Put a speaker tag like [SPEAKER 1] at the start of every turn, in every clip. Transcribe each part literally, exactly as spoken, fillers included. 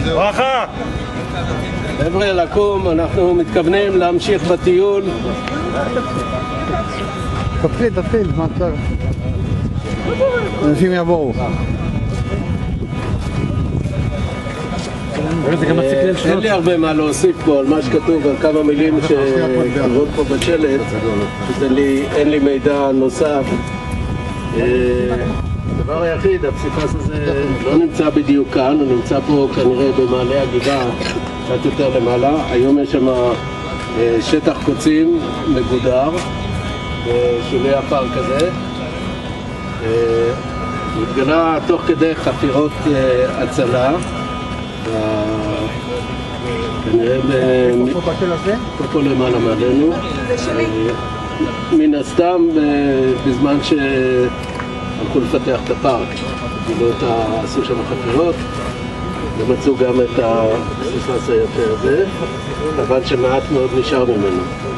[SPEAKER 1] ברכה!
[SPEAKER 2] חבר'ה, לקום, אנחנו מתכוונים להמשיך בטיול.
[SPEAKER 3] תתחיל, תתחיל, מה צריך? אנשים יבואו.
[SPEAKER 2] אין לי הרבה מה להוסיף פה על מה שכתוב, על כמה מילים שכתובות פה בשלט, אין לי מידע נוסף. הדבר היחיד, הפסיפס הזה לא נמצא בדיוק כאן, הוא נמצא פה כנראה במעלה הגבעה, קצת יותר למעלה. היום יש שם שטח קוצים מגודר בשולי הפארק הזה. התגלה תוך כדי חפירות הצלה, כנראה פה למעלה מעלינו. מן הסתם בזמן שהלכו לפתח את הפארק, עשו שם חפירות ומצאו גם את הפסיפס היפה הזה, אבל שמעט מאוד נשאר ממנו.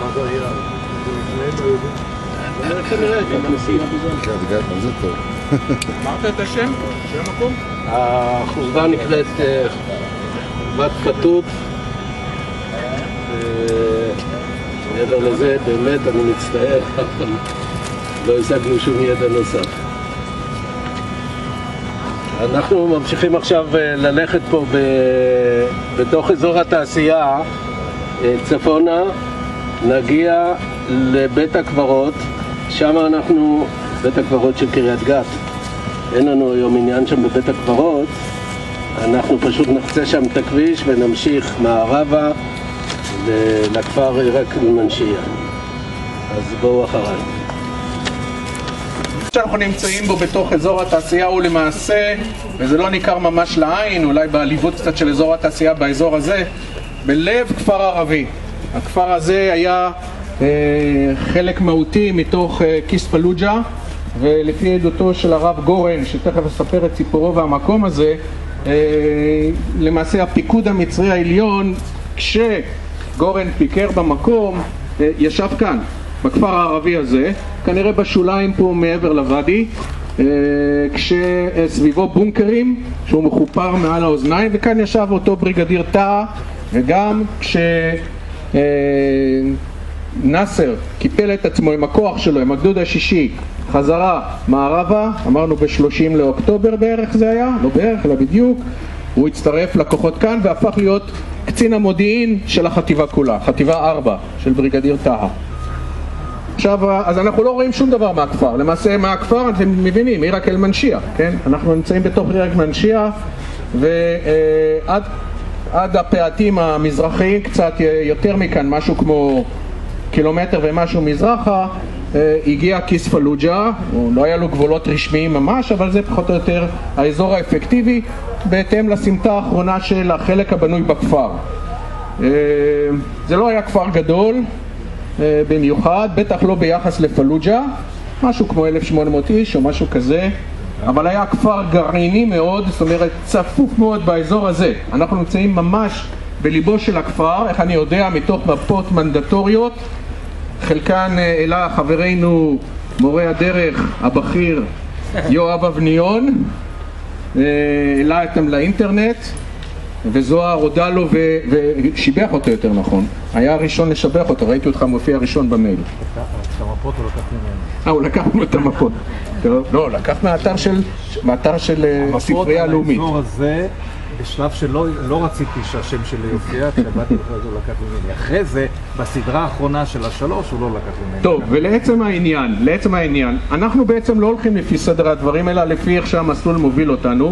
[SPEAKER 2] כנראה, כנסייה.
[SPEAKER 3] זה טוב.
[SPEAKER 1] אמרת את השם? שם המקום?
[SPEAKER 2] החורבה נקראת חורבת פתות. מעבר לזה, באמת, אני מצטער, לא השגנו שום ידע נוסף. אנחנו ממשיכים עכשיו ללכת פה בתוך אזור התעשייה צפונה, נגיע לבית הקברות. שם אנחנו, בית הקברות של קריית גת. אין לנו היום עניין שם בבית הקברות, אנחנו פשוט נחצה שם את הכביש ונמשיך מערבה לכפר עירק מנשיה. אז בואו אחריי.
[SPEAKER 1] שאנחנו נמצאים בו בתוך אזור התעשייה הוא למעשה, וזה לא ניכר ממש לעין, אולי בעליבות קצת של אזור התעשייה באזור הזה, בלב כפר ערבי. הכפר הזה היה אה, חלק מהותי מתוך אה, כיס פלוג'ה, ולפי עדותו של הרב גורן, שתכף אספר את סיפורו והמקום הזה, אה, למעשה הפיקוד המצרי העליון, כשגורן פיקר במקום, אה, ישב כאן, בכפר הערבי הזה, כנראה בשוליים פה מעבר לוואדי, אה, כשסביבו בונקרים שהוא מחופר מעל האוזניים, וכאן ישב אותו בריגדיר טאה, וגם כש... אה, נאסר קיפל את עצמו עם הכוח שלו, עם הגדוד השישי, חזרה מערבה, אמרנו ב-שלושים לאוקטובר בערך זה היה, לא בערך אלא בדיוק, הוא הצטרף לכוחות כאן והפך להיות קצין המודיעין של החטיבה כולה, חטיבה ארבע של בריגדיר טאה. עכשיו, אז אנחנו לא רואים שום דבר מהכפר, למעשה מהכפר אתם מבינים, עירק אל מנשיה, כן? אנחנו נמצאים בתוך עירק מנשיה, ועד עד הפעתים המזרחיים, קצת יותר מכאן, משהו כמו קילומטר ומשהו מזרחה, הגיע כיס פלוג'ה, לא היה לו גבולות רשמיים ממש, אבל זה פחות או יותר האזור האפקטיבי, בהתאם לסמטה האחרונה של החלק הבנוי בכפר. זה לא היה כפר גדול במיוחד, בטח לא ביחס לפלוג'ה, משהו כמו אלף שמונה מאות איש או משהו כזה, אבל היה כפר גרעיני מאוד, זאת אומרת צפוף מאוד באזור הזה. אנחנו נמצאים ממש בליבו של הכפר, איך אני יודע, מתוך מפות מנדטוריות, חלקן העלה חברנו מורה הדרך הבכיר יואב אבניון, העלה אותם לאינטרנט, וזוהר הודה לו ושיבח אותו יותר נכון, היה הראשון לשבח אותו, ראיתי אותך מופיע הראשון במייל.
[SPEAKER 4] את המפות הוא לקח ממנו.
[SPEAKER 2] אה, הוא לקח ממנו את המפות. לא, לקח מהאתר של, מהאתר של הספרייה הלאומית.
[SPEAKER 4] המפות על האזור הזה, בשלב שלא לא רציתי שהשם שלי יופיע, כשבאתי לך הוא לקח ממני. אחרי זה, בסדרה האחרונה של השלוש, הוא לא לקח ממני.
[SPEAKER 1] טוב, ולעצם העניין, לעצם העניין, אנחנו בעצם לא הולכים לפי סדר הדברים, אלא לפי איך שהמסלול מוביל אותנו.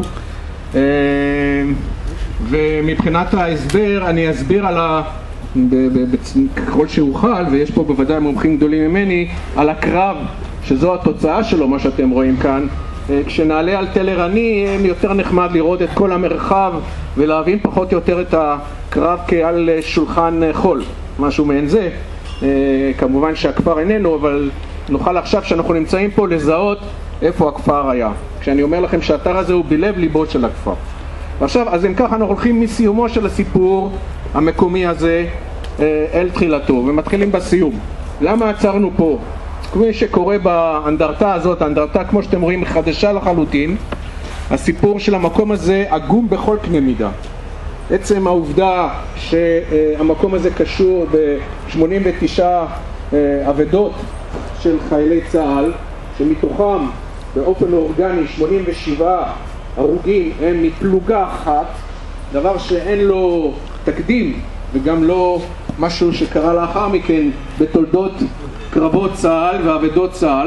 [SPEAKER 1] ומבחינת ההסבר, אני אסביר על ה... ככל שאוכל, ויש פה בוודאי מומחים גדולים ממני, על הקרב, שזו התוצאה שלו, מה שאתם רואים כאן. כשנעלה על תל ערני, יותר נחמד לראות את כל המרחב ולהבין פחות או יותר את הקרב כעל שולחן חול, משהו מעין זה. כמובן שהכפר איננו, אבל נוכל עכשיו שאנחנו נמצאים פה לזהות איפה הכפר היה. כשאני אומר לכם שהאתר הזה הוא בלב ליבו של הכפר. ועכשיו, אז אם ככה אנחנו הולכים מסיומו של הסיפור המקומי הזה אל תחילתו, ומתחילים בסיום. למה עצרנו פה? כמו שקורה באנדרטה הזאת, האנדרטה כמו שאתם רואים חדשה לחלוטין, הסיפור של המקום הזה עגום בכל קנה מידה. עצם העובדה שהמקום הזה קשור ב-שמונים ותשע עבדות של חיילי צה"ל, שמתוכם באופן אורגני שמונים ושבעה הרוגים הם מפלוגה אחת, דבר שאין לו תקדים וגם לא משהו שקרה לאחר מכן בתולדות קרבות צה"ל ועבדות צה"ל.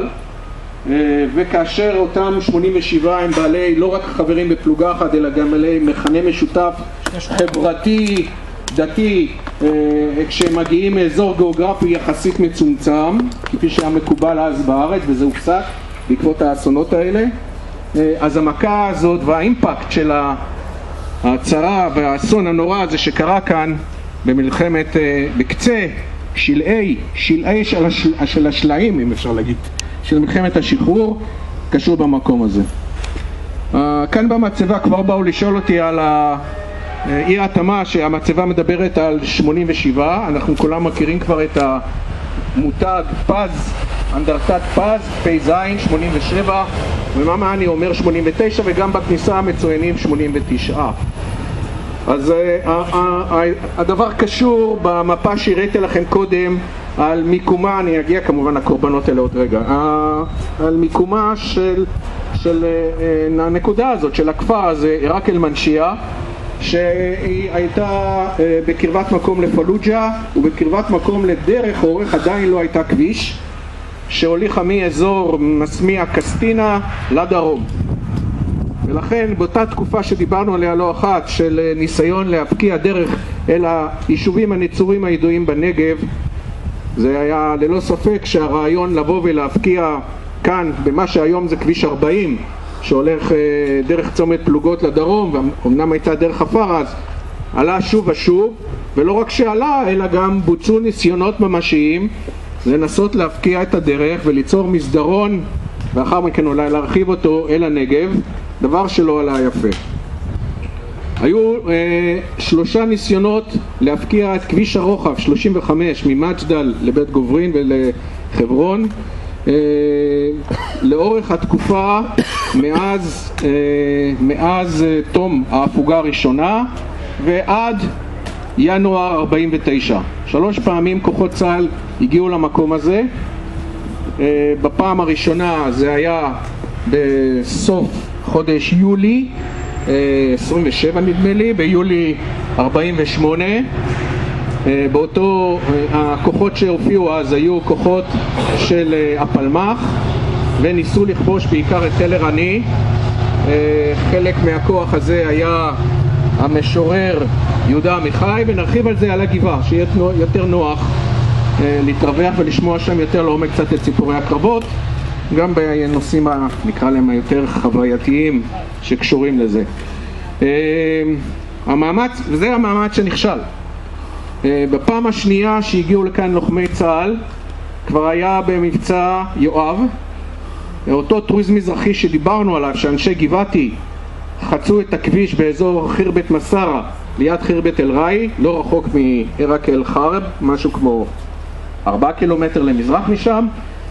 [SPEAKER 1] וכאשר אותם שמונים ושבעה הם בעלי לא רק חברים בפלוגה אחת אלא גם בעלי מכנה משותף חברתי, דתי, כשהם מגיעים מאזור גיאוגרפי יחסית מצומצם כפי שהיה מקובל אז בארץ, וזה הופסק בעקבות האסונות האלה, אז המכה הזאת והאימפקט של הצרה והאסון הנורא הזה שקרה כאן במלחמת, בקצה שלעי, שלעי של, השל, של השלעים אם אפשר להגיד, של מלחמת השחרור, קשור במקום הזה. כאן במצבה כבר באו לשאול אותי על אי ההתאמה שהמצבה מדברת על שמונים ושבעה, אנחנו כולם מכירים כבר את המותג פז, אנדרטת פז, פי זין שמונים ושבע, ומה אני אומר שמונים ותשע, וגם בכניסה מצוינים שמונים ותשע. אז הדבר קשור במפה שהראיתי לכם קודם על מיקומה, אני אגיע כמובן לקורבנות האלה עוד רגע, על מיקומה של, של הנקודה הזאת של הכפר הזה, עיראק אל-מנשייה, שהיא הייתה בקרבת מקום לפלוג'ה ובקרבת מקום לדרך אורך, עדיין לא הייתה כביש, שהוליכה מאזור מסמיה קסטינה לדרום. ולכן באותה תקופה שדיברנו עליה לא אחת של ניסיון להפקיע דרך אל היישובים הנצורים הידועים בנגב, זה היה ללא ספק שהרעיון לבוא ולהפקיע כאן במה שהיום זה כביש ארבעים שהולך דרך צומת פלוגות לדרום, ואומנם הייתה דרך עפר אז, עלה שוב ושוב, ולא רק שעלה אלא גם בוצעו ניסיונות ממשיים לנסות להפקיע את הדרך וליצור מסדרון ואחר מכן אולי להרחיב אותו אל הנגב, דבר שלא עלה יפה. היו אה, שלושה ניסיונות להפקיע את כביש הרוחב שלושים וחמש ממג'דל לבית גוברין ולחברון אה, לאורך התקופה מאז, אה, מאז אה, תום ההפוגה הראשונה ועד ינואר ארבעים ותשע. שלוש פעמים כוחות צה"ל הגיעו למקום הזה. אה, בפעם הראשונה זה היה בסוף חודש יולי עשרים ושבע נדמה לי, ביולי ארבעים ושמונה. באותו, הכוחות שהופיעו אז היו כוחות של הפלמ"ח וניסו לכבוש בעיקר את תל ערני. חלק מהכוח הזה היה המשורר יהודה עמיחי, ונרחיב על זה על הגבעה שיהיה יותר נוח להתרווח ולשמוע שם יותר לעומק קצת את סיפורי הקרבות, גם בנושאים נקרא להם היותר חווייתיים שקשורים לזה. המאמץ, וזה המאמץ שנכשל. בפעם השנייה שהגיעו לכאן לוחמי צה"ל כבר היה במבצע יואב, אותו טרוז מזרחי שדיברנו עליו, שאנשי גבעתי חצו את הכביש באזור חירבת מסרה ליד חירבת אל ראי, לא רחוק מעיראק אל חרב, משהו כמו ארבעה קילומטר למזרח משם.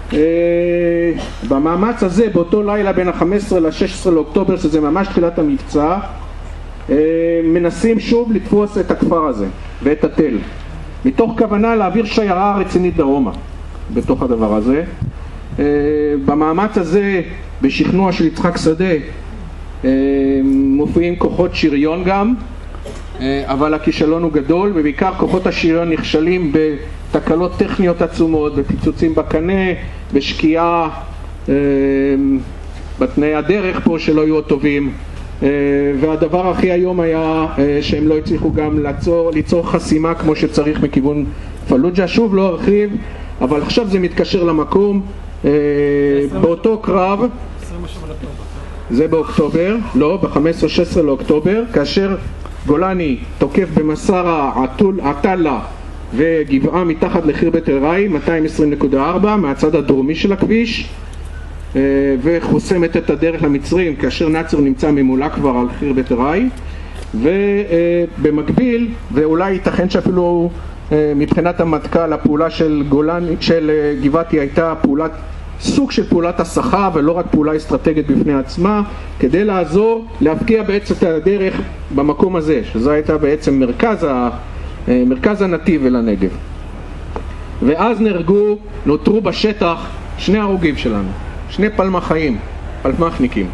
[SPEAKER 1] במאמץ הזה באותו לילה בין ה-חמישה עשר ל-שישה עשר לאוקטובר, שזה ממש תחילת המבצע, מנסים שוב לתפוס את הכפר הזה ואת התל, מתוך כוונה להעביר שיירה רצינית דרומה בתוך הדבר הזה. במאמץ הזה בשכנוע של יצחק שדה מופיעים כוחות שריון גם, אבל הכישלון הוא גדול, ובעיקר כוחות השריון נכשלים בתקלות טכניות עצומות, בפיצוצים בקנה, בשקיעה בתנאי הדרך פה שלא היו טובים, והדבר הכי היום היה שהם לא הצליחו גם ליצור, ליצור חסימה כמו שצריך מכיוון פלוג'ה. שוב לא ארחיב, אבל עכשיו זה מתקשר למקום. באותו קרב, זה באוקטובר, לא, ב-חמישה עשר שישה עשר לאוקטובר, כאשר גולני תוקף במסרה עטלה וגבעה מתחת לחירבת אל ראי, מאתיים ועשרים נקודה ארבע מהצד הדרומי של הכביש, וחוסמת את הדרך למצרים כאשר נאצר נמצא ממולה כבר על חירבת אל ראי. ובמקביל, ואולי ייתכן שאפילו מבחינת המטכ"ל הפעולה של גולני, של גבעתי הייתה פעולת סוג של פעולת הסחה ולא רק פעולה אסטרטגית בפני עצמה, כדי לעזור להבקיע בעצם את הדרך במקום הזה, שזו הייתה בעצם מרכז, ה, מרכז הנתיב אל הנגב. ואז נהרגו, נותרו בשטח שני הרוגים שלנו, שני פלמחאים, פלמחניקים.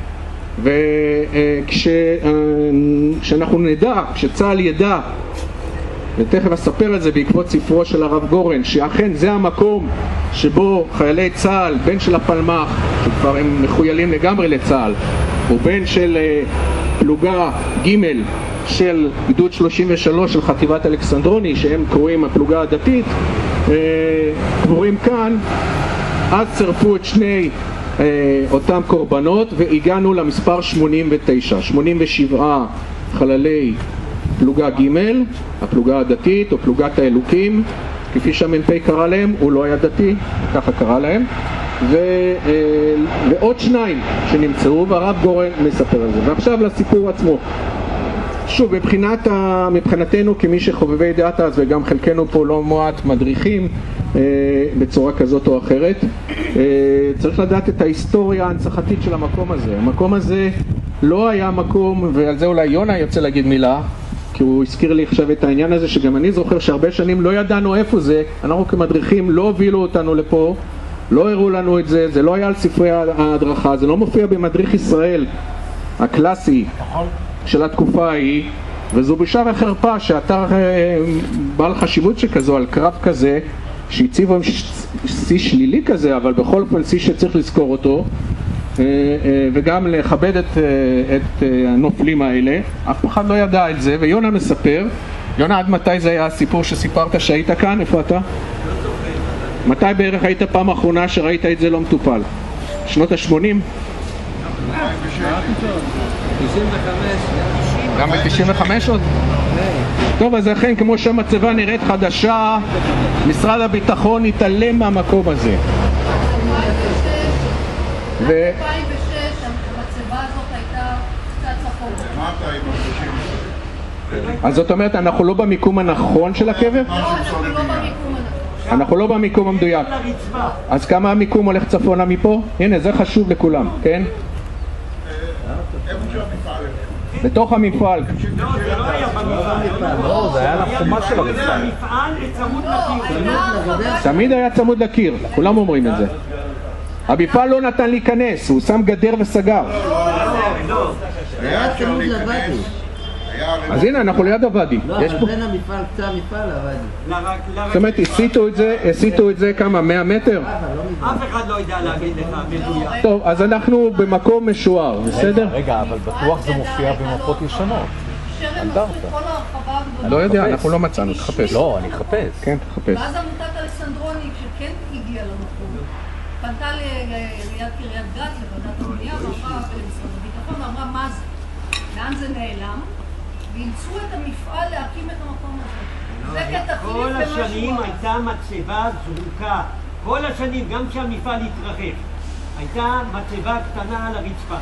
[SPEAKER 1] וכשאנחנו נדע, כשצה"ל ידע, ותכף אספר את זה בעקבות ספרו של הרב גורן, שאכן זה המקום שבו חיילי צה"ל, בין של הפלמח, שכבר הם מחוילים לגמרי לצה"ל, ובין של פלוגה ג' של גדוד שלושים ושלוש של חטיבת אלכסנדרוני, שהם קוראים הפלוגה הדתית, קבורים כאן. אז צרפו את שני אותם קורבנות והגענו למספר שמונים ותשע, שמונים ושבעה חללי פלוגה ג', הפלוגה הדתית או פלוגת האלוקים, כפי שהמ"פ קרא להם, הוא לא היה דתי, ככה קרא להם, ו, ועוד שניים שנמצאו, והרב גורן מספר על זה. ועכשיו לסיפור עצמו. שוב, מבחינת ה... מבחינתנו כמי שחובבי דעת אז, וגם חלקנו פה לא מועט מדריכים אה, בצורה כזאת או אחרת, אה, צריך לדעת את ההיסטוריה ההנצחתית של המקום הזה. המקום הזה לא היה מקום, ועל זה אולי יונה יוצא להגיד מילה, כי הוא הזכיר לי עכשיו את העניין הזה, שגם אני זוכר שהרבה שנים לא ידענו איפה זה, אנחנו כמדריכים לא הובילו אותנו לפה, לא הראו לנו את זה, זה לא היה על ספרי ההדרכה, זה לא מופיע במדריך ישראל הקלאסי של התקופה ההיא, וזו בושה וחרפה שאתר בעל חשיבות שכזו על קרב כזה, שהציב שיא שלילי כזה, אבל בכל אופן שיא שצריך לזכור אותו, וגם לכבד את, את הנופלים האלה. אף אחד לא ידע את זה, ויונה מספר. יונה, עד מתי זה היה הסיפור שסיפרת שהיית כאן? איפה אתה? מתי בערך היית פעם האחרונה שראית את זה לא מטופל? שנות ה-שמונים? גם ב-תשעים וחמש עוד? טוב, אז אכן, כמו שהמצבה נראית חדשה, משרד הביטחון התעלם מהמקום הזה.
[SPEAKER 5] ב-אלפיים ושש המצבה הזאת הייתה קצת צפון.
[SPEAKER 1] אז זאת אומרת, אנחנו לא במיקום הנכון של הקבר?
[SPEAKER 5] לא, אנחנו לא במיקום הנכון.
[SPEAKER 1] אנחנו לא במיקום המדויק. אז כמה המיקום הולך צפונה מפה? הנה, זה חשוב לכולם, כן? בתוך המפעל.
[SPEAKER 6] לא, זה לא היה במפעל.
[SPEAKER 4] לא, זה היה לחומה של המפעל.
[SPEAKER 6] המפעל צמוד לקיר.
[SPEAKER 1] תמיד היה צמוד לקיר, כולם אומרים את זה. המפעל לא נתן להיכנס, הוא שם גדר וסגר.
[SPEAKER 7] היה צמוד לוואדי.
[SPEAKER 1] אז הנה, אנחנו ליד הוואדי.
[SPEAKER 7] לא, אבל בין המפעל, קצה המפעל לוואדי.
[SPEAKER 1] זאת אומרת, הסיטו את זה, הסיטו את זה כמה, מאה מטר?
[SPEAKER 6] אף אחד לא יודע להגיד לך מדויק.
[SPEAKER 1] טוב, אז אנחנו במקום משוער, בסדר?
[SPEAKER 4] רגע, אבל בטוח זה מופיע במפות ישנות.
[SPEAKER 5] שרם עשו את כל ההרחבה הגדולה.
[SPEAKER 1] לא יודע, אנחנו לא מצאנו, תחפש.
[SPEAKER 4] לא, אני אחפש.
[SPEAKER 1] כן, תחפש.
[SPEAKER 5] ואז עמותת אלכסנדרוני, שכן הגיעה למקום, פנתה לעיריית קריית גת, לוועדת הבנייה, ואמרה, ולמשרד הביטחון, ואמרה, מה זה? לאן זה נעלם? ואילצו את המפעל להקים את המקום הזה. זה כתחיליף
[SPEAKER 6] כל
[SPEAKER 5] במשהו
[SPEAKER 6] השנים
[SPEAKER 5] אחר.
[SPEAKER 6] הייתה מצבה זרוקה. כל השנים, גם כשהמפעל התרחב, הייתה מצבה קטנה על הרצפה.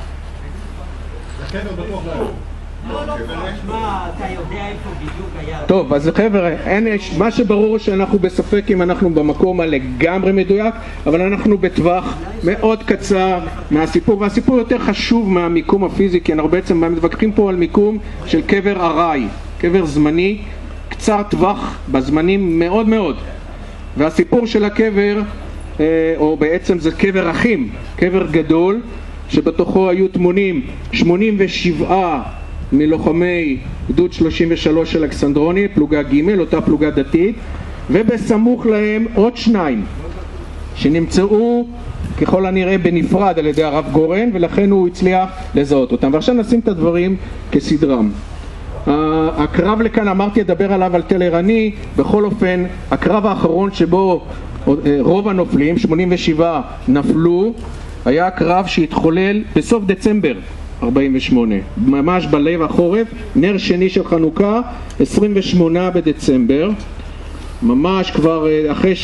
[SPEAKER 5] לא, לא,
[SPEAKER 6] מה, אתה יודע איפה בדיוק היה?
[SPEAKER 1] טוב, אז חבר'ה, אין, מה שברור שאנחנו בספק אם אנחנו במקום הלגמרי מדויק, אבל אנחנו בטווח מאוד קצר מהסיפור, והסיפור יותר חשוב מהמיקום הפיזי, כי אנחנו בעצם מתווכחים פה על מיקום של קבר ארעי, קבר זמני, קצר טווח בזמנים מאוד מאוד. והסיפור של הקבר, או בעצם זה קבר אחים, קבר גדול, שבתוכו היו תמונים שמונים ושבעה מלוחמי גדוד שלושים ושלוש של אלכסנדרוני, פלוגה ג', אותה פלוגה דתית, ובסמוך להם עוד שניים שנמצאו ככל הנראה בנפרד על ידי הרב גורן, ולכן הוא הצליח לזהות אותם. ועכשיו נשים את הדברים כסדרם. הקרב לכאן, אמרתי אדבר עליו על תל ערני. בכל אופן, הקרב האחרון שבו רוב הנופלים, שמונים ושבעה, נפלו, היה קרב שהתחולל בסוף דצמבר ארבעים ושמונה, ממש בלב החורף, נר שני של חנוכה, עשרים ושמונה בדצמבר, ממש כבר אחרי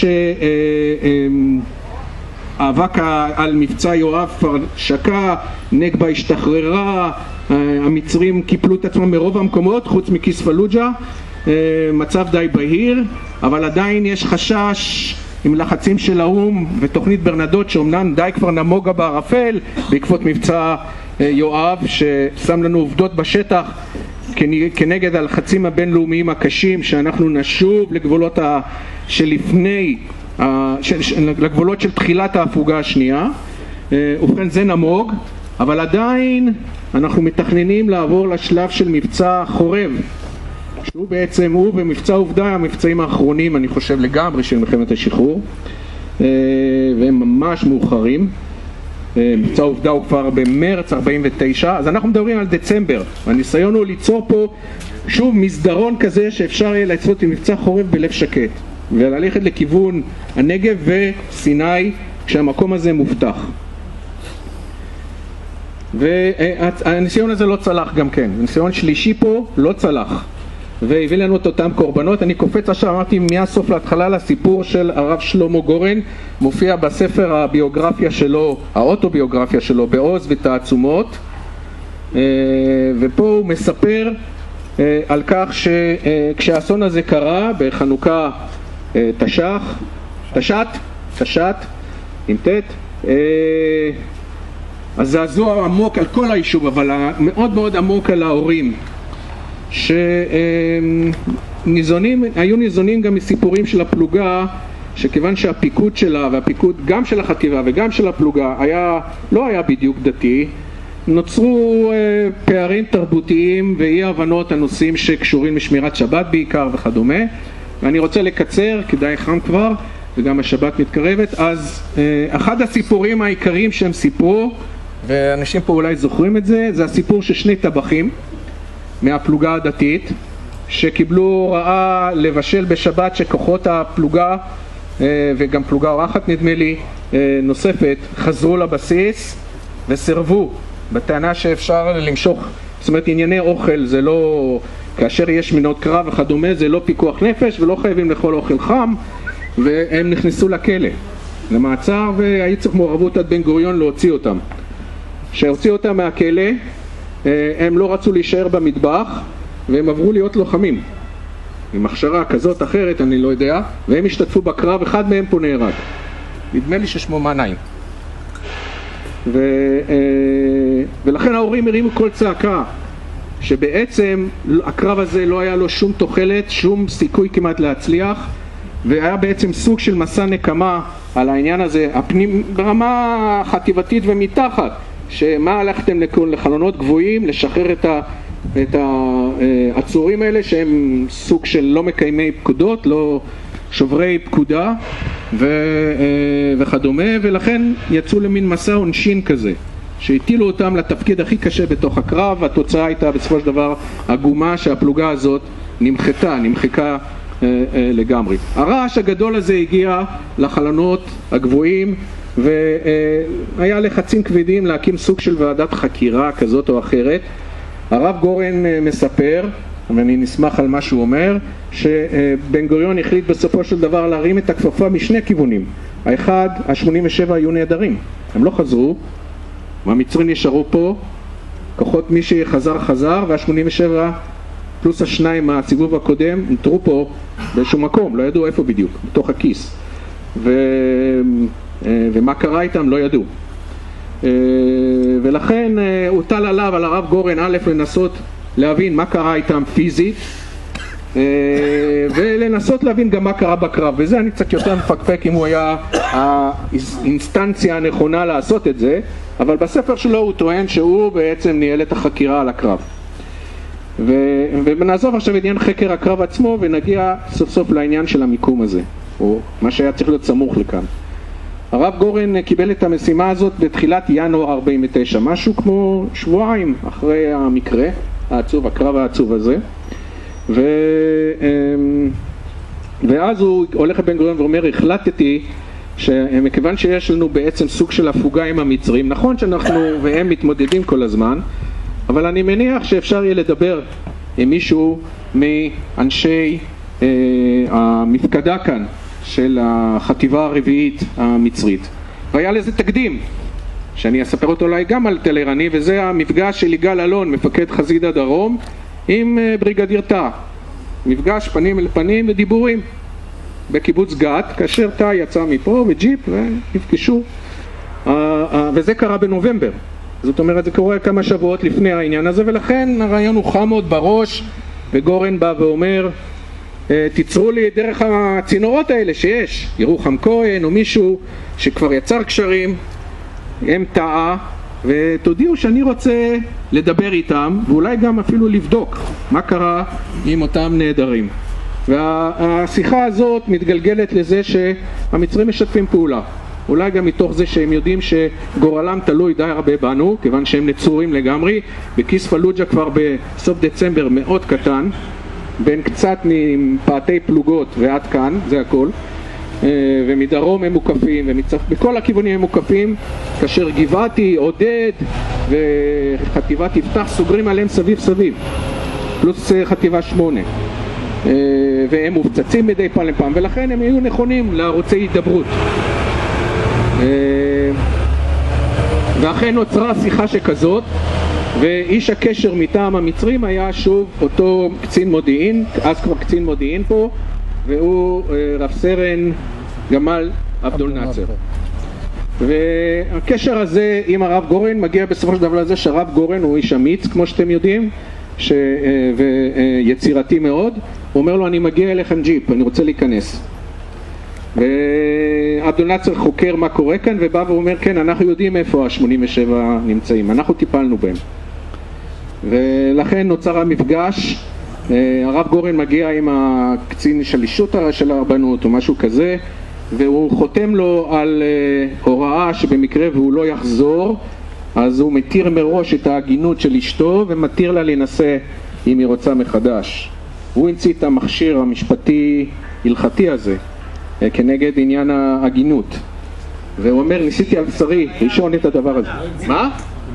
[SPEAKER 1] שהאבק על מבצע יואב כבר שקע, נגבה השתחררה, המצרים קיפלו את עצמם מרוב המקומות חוץ מכיס פלוג'ה, מצב די בהיר, אבל עדיין יש חשש עם לחצים של האום ותוכנית ברנדות שאומנם די כבר נמוגה בערפל בעקבות מבצע יואב ששם לנו עובדות בשטח כנגד הלחצים הבינלאומיים הקשים שאנחנו נשוב לגבולות ה... שלפני, של... לגבולות של תחילת ההפוגה השנייה. ובכן זה נמוג, אבל עדיין אנחנו מתכננים לעבור לשלב של מבצע חורב, שהוא בעצם הוא במבצע עובדה המבצעים האחרונים אני חושב לגמרי של מלחמת השחרור, והם ממש מאוחרים. מבצע עובדה הוא כבר במרץ ארבעים ותשע, אז אנחנו מדברים על דצמבר. הניסיון הוא ליצור פה שוב מסדרון כזה שאפשר יהיה לעשות עם מבצע חורב בלב שקט וללכת לכיוון הנגב וסיני כשהמקום הזה מובטח. והניסיון הזה לא צלח גם כן, הניסיון שלישי פה לא צלח והביא לנו את אותם קורבנות. אני קופץ עכשיו, אמרתי מהסוף להתחלה לסיפור של הרב שלמה גורן, מופיע בספר הביוגרפיה שלו, האוטוביוגרפיה שלו, בעוז ותעצומות, ופה הוא מספר על כך שכשהאסון הזה קרה בחנוכה תש"ח, תש"ט, תש"ט, עם ת', אז זעזוע עמוק על כל היישוב, אבל מאוד מאוד עמוק על ההורים שניזונים, היו ניזונים גם מסיפורים של הפלוגה, שכיוון שהפיקוד שלה והפיקוד גם של החטיבה וגם של הפלוגה היה, לא היה בדיוק דתי, נוצרו פערים תרבותיים ואי הבנות הנושאים שקשורים לשמירת שבת בעיקר וכדומה. ואני רוצה לקצר, כדאי חם כבר וגם השבת מתקרבת. אז אחד הסיפורים העיקריים שהם סיפרו, ואנשים פה אולי זוכרים את זה, זה הסיפור של שני טבחים מהפלוגה הדתית שקיבלו הוראה לבשל בשבת, שכוחות הפלוגה וגם פלוגה אורחת נדמה לי נוספת חזרו לבסיס וסירבו בטענה שאפשר למשוך, זאת אומרת ענייני אוכל זה לא, כאשר יש מנות קרב וכדומה זה לא פיקוח נפש ולא חייבים לאכול אוכל חם, והם נכנסו לכלא למעצר והיה צריך מעורבות עד בן גוריון להוציא אותם. שהוציא אותם מהכלא הם לא רצו להישאר במטבח והם עברו להיות לוחמים עם הכשרה כזאת אחרת אני לא יודע, והם השתתפו בקרב, אחד מהם פה נהרג, נדמה לי ששמו מנעים. ו... ולכן ההורים הרימו כל צעקה שבעצם הקרב הזה לא היה לו שום תוחלת, שום סיכוי כמעט להצליח, והיה בעצם סוג של מסע נקמה על העניין הזה הפנים, ברמה חטיבתית ומתחת, שמה הלכתם לחלונות גבוהים לשחרר את ה... את העצורים האלה שהם סוג של לא מקיימי פקודות, לא שוברי פקודה ו... וכדומה, ולכן יצאו למין מסע עונשין כזה שהטילו אותם לתפקיד הכי קשה בתוך הקרב. התוצאה הייתה בסופו של דבר עגומה שהפלוגה הזאת נמחתה, נמחקה אה, אה, לגמרי. הרעש הגדול הזה הגיע לחלונות הגבוהים והיה לחצים כבדים להקים סוג של ועדת חקירה כזאת או אחרת. הרב גורן מספר, ואני נשמח על מה שהוא אומר, שבן גוריון החליט בסופו של דבר להרים את הכפפה משני כיוונים. האחד, ה-שמונים ושבע היו נהדרים, הם לא חזרו, והמצרים נשארו פה, כוחות מי שחזר חזר, וה-שמונים ושבע פלוס השניים מהסיבוב הקודם נותרו פה באיזשהו מקום, לא ידעו איפה בדיוק, בתוך הכיס. ו... ומה קרה איתם לא ידעו. ולכן הוטל עליו, על הרב גורן, א' לנסות להבין מה קרה איתם פיזית ולנסות להבין גם מה קרה בקרב, וזה אני קצת יותר מפקפק אם הוא היה האינסטנציה הנכונה לעשות את זה, אבל בספר שלו הוא טוען שהוא בעצם ניהל את החקירה על הקרב. ונעזוב עכשיו עניין חקר הקרב עצמו ונגיע סוף סוף לעניין של המיקום הזה, או מה שהיה צריך להיות סמוך לכאן. הרב גורן קיבל את המשימה הזאת בתחילת ינואר ארבעים ותשע, משהו כמו שבועיים אחרי המקרה העצוב, הקרב העצוב הזה, ו... ואז הוא הולך לבן גוריון ואומר, החלטתי שמכיוון שיש לנו בעצם סוג של הפוגה עם המצרים, נכון שאנחנו והם מתמודדים כל הזמן, אבל אני מניח שאפשר יהיה לדבר עם מישהו מאנשי אה, המפקדה כאן של החטיבה הרביעית המצרית, והיה לזה תקדים שאני אספר אותו אולי גם על טלרני, וזה המפגש של יגאל אלון, מפקד חזית הדרום, עם בריגדיר תא, מפגש פנים אל פנים ודיבורים. בקיבוץ גת, כאשר תא יצא מפה וג'יפ ונפגשו, וזה קרה בנובמבר. זאת אומרת, זה קורה כמה שבועות לפני העניין הזה, ולכן הרעיון הוא חם מאוד בראש, וגורן בא ואומר, תיצרו לי דרך הצינורות האלה שיש, ירוחם כהן או מישהו שכבר יצר קשרים, הם תאה, ותודיעו שאני רוצה לדבר איתם, ואולי גם אפילו לבדוק מה קרה עם אותם נהדרים. והשיחה הזאת מתגלגלת לזה שהמצרים משתפים פעולה. אולי גם מתוך זה שהם יודעים שגורלם תלוי די הרבה בנו, כיוון שהם נצורים לגמרי. בכיס פלוג'ה כבר בסוף דצמבר מאוד קטן, בין קצת מפאתי פלוגות ועד כאן, זה הכל. ומדרום הם מוקפים, ומצפ... בכל הכיוונים הם מוקפים, כאשר גבעתי, עודד וחטיבת יפתח סוגרים עליהם סביב סביב, פלוס חטיבה שמונה. והם מופצצים מדי פעם לפעם, ולכן הם היו נכונים לערוצי הידברות. ואכן נוצרה שיחה שכזאת, ואיש הקשר מטעם המצרים היה שוב אותו קצין מודיעין, אז כבר קצין מודיעין פה, והוא רב סרן גמל עבדול נאצר. והקשר הזה עם הרב גורן מגיע בסופו של דבר לזה שהרב גורן הוא איש אמיץ, כמו שאתם יודעים, ש... ויצירתי מאוד. הוא אומר לו, אני מגיע אליכם ג'יפ, אני רוצה להיכנס. ועבדול נאצר חוקר מה קורה כאן, ובא ואומר, כן, אנחנו יודעים איפה ה-שמונים ושבע נמצאים, אנחנו טיפלנו בהם. ולכן נוצר המפגש, הרב גורן מגיע עם הקצין שלישות של הרבנות או משהו כזה, והוא חותם לו על הוראה שבמקרה והוא לא יחזור, אז הוא מתיר מראש את ההגינות של אשתו ומתיר לה להינשא אם היא רוצה מחדש. הוא המציא את המכשיר המשפטי הלכתי הזה כנגד עניין ההגינות, והוא אומר, ניסיתי על בשרי ראשון את הדבר הזה. מה?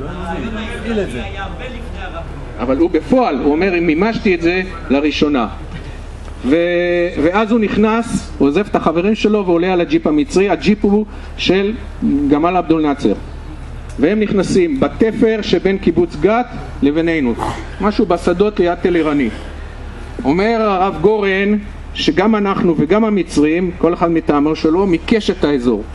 [SPEAKER 1] אבל הוא בפועל, הוא אומר, מימשתי את זה לראשונה. ו... ואז הוא נכנס, הוא עוזב את החברים שלו ועולה על הג'יפ המצרי. הג'יפ הוא של גמל עבדול נאצר, והם נכנסים בתפר שבין קיבוץ גת לבינינו, משהו בשדות ליד תל ערני. אומר הרב גורן שגם אנחנו וגם המצרים, כל אחד מטעמו שלו, מיקש את האזור.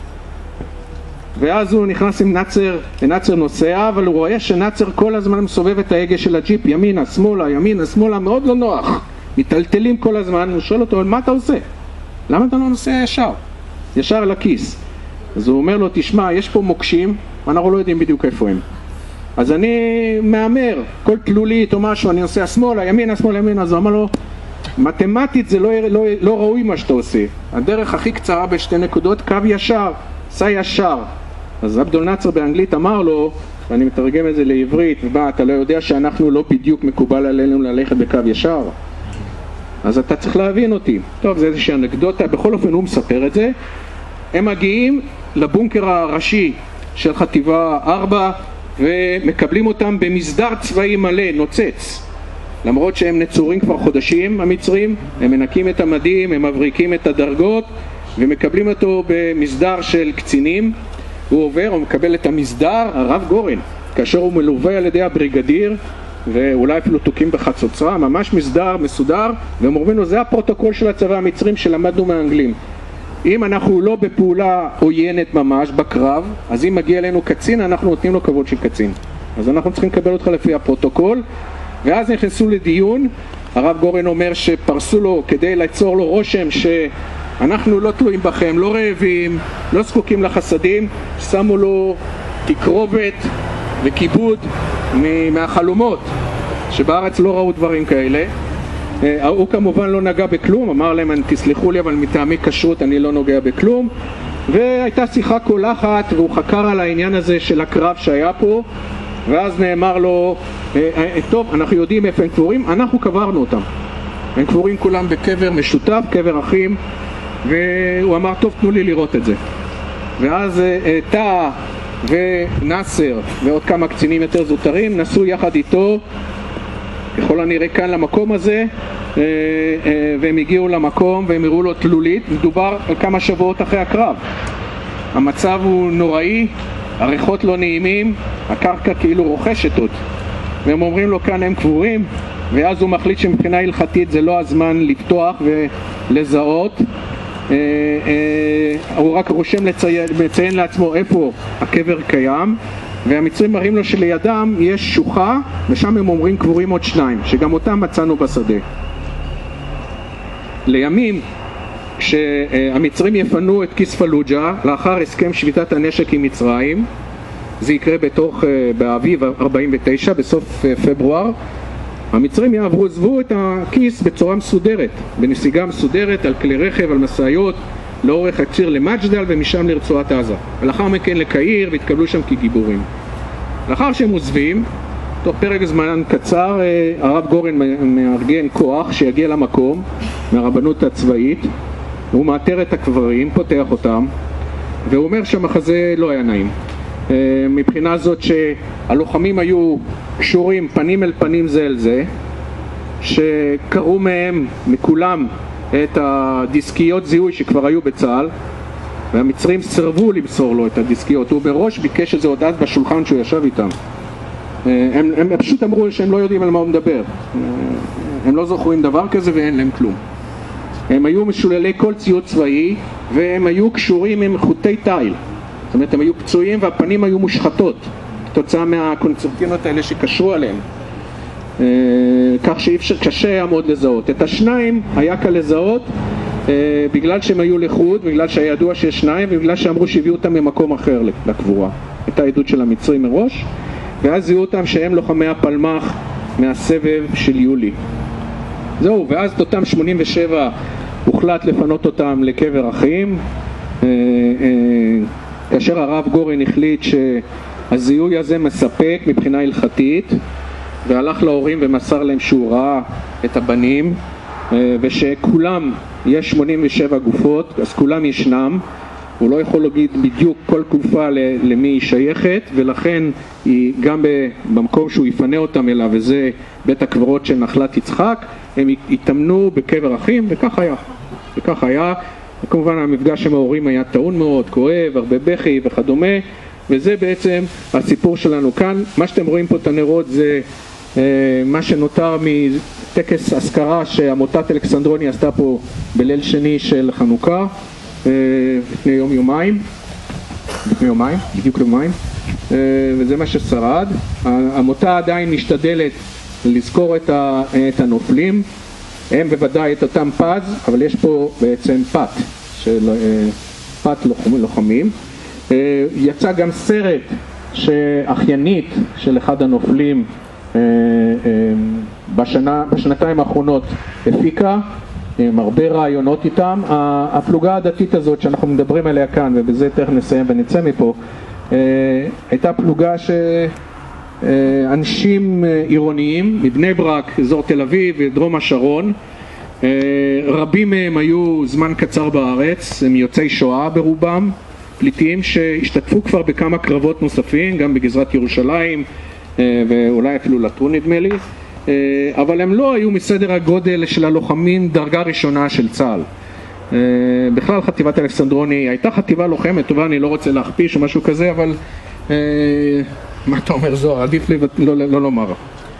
[SPEAKER 1] ואז הוא נכנס עם נאצר, ונאצר נוסע, אבל הוא רואה שנאצר כל הזמן מסובב את ההגה של הג'יפ, ימינה, שמאלה, ימינה, שמאלה, מאוד לא נוח. מטלטלים כל הזמן, הוא שואל אותו, מה אתה עושה? למה אתה לא נוסע ישר? ישר לכיס. אז הוא אומר לו, תשמע, יש פה מוקשים, ואנחנו לא יודעים בדיוק איפה הם. אז אני מאמר, כל תלולית או משהו, אני נוסע שמאלה, ימינה, שמאלה, ימינה. אז הוא אומר לו, מתמטית זה לא, לא, לא ראוי מה שאתה עושה. הדרך הכי קצרה בשתי נקודות, קו ישר, סע ישר. אז עבדול נאצר באנגלית אמר לו, ואני מתרגם את זה לעברית, ובא, אתה לא יודע שאנחנו לא בדיוק מקובל עלינו ללכת בקו ישר? אז אתה צריך להבין אותי. טוב, זה איזושהי אנקדוטה, בכל אופן הוא מספר את זה. הם מגיעים לבונקר הראשי של חטיבה ארבע, ומקבלים אותם במסדר צבאי מלא, נוצץ. למרות שהם נצורים כבר חודשים, המצרים, הם מנקים את המדים, הם מבריקים את הדרגות, ומקבלים אותו במסדר של קצינים. הוא עובר, הוא מקבל את המסדר, הרב גורן, כאשר הוא מלווה על ידי הבריגדיר, ואולי אפילו תוקים בחצוצרה, ממש מסדר, מסודר, והם אומרים לו, זה הפרוטוקול של הצבא המצרים שלמדנו מהאנגלים. אם אנחנו לא בפעולה עוינת ממש בקרב, אז אם מגיע אלינו קצין, אנחנו נותנים לו כבוד של קצין. אז אנחנו צריכים לקבל אותך לפי הפרוטוקול, ואז נכנסו לדיון. הרב גורן אומר שפרסו לו כדי ליצור לו רושם שאנחנו לא תלויים בכם, לא רעבים, לא זקוקים לחסדים, שמו לו תקרובת וכיבוד מהחלומות, שבארץ לא ראו דברים כאלה. הוא כמובן לא נגע בכלום, אמר להם, תסלחו לי, אבל מטעמי כשרות אני לא נוגע בכלום. והייתה שיחה קולחת, והוא חקר על העניין הזה של הקרב שהיה פה, ואז נאמר לו, טוב, אנחנו יודעים איפה הם קבורים, אנחנו קברנו אותם. הם קבורים כולם בקבר משותף, קבר אחים, והוא אמר, טוב, תנו לי לראות את זה. ואז תא ונאסר ועוד כמה קצינים יותר זוטרים נסעו יחד איתו, ככל הנראה כאן למקום הזה, והם הגיעו למקום והם הראו לו תלולית. מדובר על כמה שבועות אחרי הקרב. המצב הוא נוראי, הריחות לא נעימים, הקרקע כאילו רוכשת עוד, והם אומרים לו כאן הם קבורים. ואז הוא מחליט שמבחינה הלכתית זה לא הזמן לפתוח ולזהות, הוא רק רושם לציין, לציין לעצמו איפה הקבר קיים, והמצרים מראים לו שלידם יש שוחה, ושם הם אומרים קבורים עוד שניים, שגם אותם מצאנו בשדה. לימים, כשהמצרים יפנו את כיס פלוג'ה, לאחר הסכם שביתת הנשק עם מצרים, זה יקרה בתוך, באביב ארבעים ותשע, בסוף פברואר, המצרים יעברו, עזבו את הכיס בצורה מסודרת, בנסיגה מסודרת, על כלי רכב, על מסעיות, לאורך הציר למג'דל ומשם לרצועת עזה. ולאחר מכן לקהיר והתקבלו שם כגיבורים. לאחר שהם עוזבים, תוך פרק זמן קצר, הרב גורן מארגן כוח שיגיע למקום מהרבנות הצבאית, הוא מאתר את הקברים, פותח אותם, והוא אומר שהמחזה לא היה נעים. מבחינה זאת שהלוחמים היו קשורים פנים אל פנים זה אל זה, שקראו מהם, מכולם, את הדיסקיות זיהוי שכבר היו בצה"ל, והמצרים סרבו למסור לו את הדיסקיות. הוא בראש ביקש את זה עוד אז בשולחן שהוא ישב איתם. הם, הם פשוט אמרו שהם לא יודעים על מה הוא מדבר. הם לא זוכרים דבר כזה ואין להם כלום. הם היו משוללי כל ציוד צבאי, והם היו קשורים עם חוטי תיל. זאת אומרת, הם היו פצועים והפנים היו מושחתות, כתוצאה מהקונצרטינות האלה שקשרו עליהם. כך שאי אפשר, קשה לעמוד לזהות. את השניים היה קל לזהות בגלל שהם היו לחוד, בגלל שהיה ידוע שיש שניים, ובגלל שאמרו שהביאו אותם ממקום אחר לקבורה. הייתה עדות של המצרים מראש, ואז זיהו אותם שהם לוחמי הפלמ"ח מהסבב של יולי. זהו, ואז אותם שמונים ושבע הוחלט לפנות אותם לקבר אחים, כאשר הרב גורן החליט שהזיהוי הזה מספק מבחינה הלכתית, והלך להורים ומסר להם שהוא ראה את הבנים, ושכולם, יש שמונים ושבע גופות, אז כולם ישנם. הוא לא יכול להגיד בדיוק כל גופה למי היא שייכת, ולכן היא גם במקום שהוא יפנה אותם אליו, וזה בית הקברות של נחלת יצחק, הם התאמנו בקבר אחים, וכך היה. וכך היה. וכמובן המפגש עם ההורים היה טעון מאוד, כואב, הרבה בכי וכדומה, וזה בעצם הסיפור שלנו כאן. מה שאתם רואים פה את הנרות זה אה, מה שנותר מטקס אזכרה שעמותת אלכסנדרוני עשתה פה בליל שני של חנוכה, אה, לפני יום יומיים, לפני יומיים, בדיוק יומיים, אה, וזה מה ששרד. העמותה עדיין משתדלת לזכור את, ה, את הנופלים, הם בוודאי את אותם פז, אבל יש פה בעצם פת, של פת לוחמים. יצא גם סרט שאחיינית של אחד הנופלים בשנה, בשנתיים האחרונות הפיקה, עם הרבה רעיונות איתם. הפלוגה הדתית הזאת שאנחנו מדברים עליה כאן, ובזה תכף נסיים ונצא מפה, הייתה פלוגה ש... אנשים עירוניים מבני ברק, אזור תל אביב ודרום השרון. רבים מהם היו זמן קצר בארץ, הם יוצאי שואה ברובם, פליטים שהשתתפו כבר בכמה קרבות נוספים, גם בגזרת ירושלים ואולי אפילו לטרון נדמה לי, אבל הם לא היו מסדר הגודל של הלוחמים דרגה ראשונה של צה"ל. בכלל חטיבת אלכסנדרוני הייתה חטיבה לוחמת טובה, אני לא רוצה להכפיש או משהו כזה, אבל מה אתה אומר זוהר? עדיף לי לא, לא, לא לומר.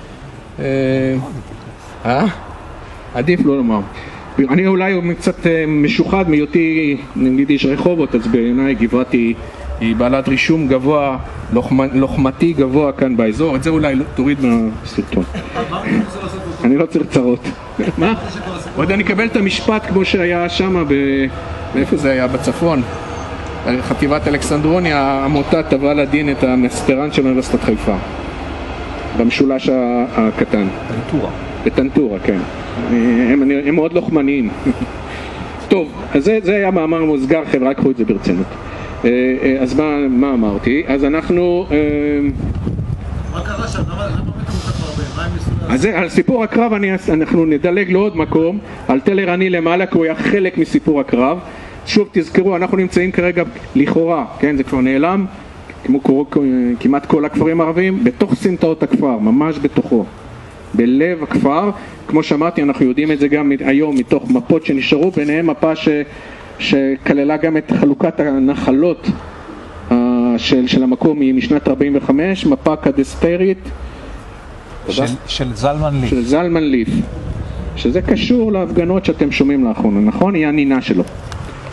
[SPEAKER 1] אה? עדיף לא לומר. אני אולי קצת משוחד מהיותי, נגיד איש רחובות, אז בעיניי גבעתי היא בעלת רישום גבוה, לוחמתי גבוה כאן באזור. את זה אולי תוריד מהסרטון. אני לא צריך צרות. מה? עוד אני אקבל את המשפט כמו שהיה שם, באיפה זה היה? בצפון. חטיבת אלכסנדרוני, העמותה תבעה לדין את המספרן של אוניברסיטת חיפה במשולש הקטן. טנטורה. בטנטורה, כן. הם, הם מאוד לוחמניים. טוב, אז זה, זה היה מאמר מוסגר, חבר'ה, קחו את זה ברצינות. אז מה, מה אמרתי? אז אנחנו...
[SPEAKER 4] מה קרה שם? למה באמת מוצא כבר הרבה? מה הם ניסו?
[SPEAKER 1] אז על סיפור הקרב אני, אנחנו נדלג לעוד מקום, על תל ערני למעלה, כי הוא היה חלק מסיפור הקרב. שוב תזכרו, אנחנו נמצאים כרגע לכאורה, כן, זה כבר נעלם, כמו כמעט כל הכפרים הערביים, בתוך סמטאות הכפר, ממש בתוכו, בלב הכפר. כמו שאמרתי, אנחנו יודעים את זה גם היום מתוך מפות שנשארו, ביניהם מפה ש, שכללה גם את חלוקת הנחלות uh, של, של המקום משנת ארבעים וחמש, מפה קדספרית
[SPEAKER 4] של, של זלמן ליף.
[SPEAKER 1] של זלמן ליף, שזה קשור להפגנות שאתם שומעים לאחרונה, נכון? היא הנינה שלו.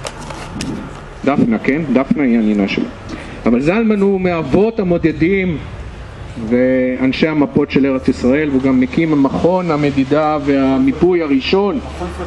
[SPEAKER 1] דפנה, כן? דפנה היא הנינה שלו. אבל זלמן הוא מאבות המודדים ואנשי המפות של ארץ ישראל, והוא גם מקים המכון המדידה והמיפוי הראשון.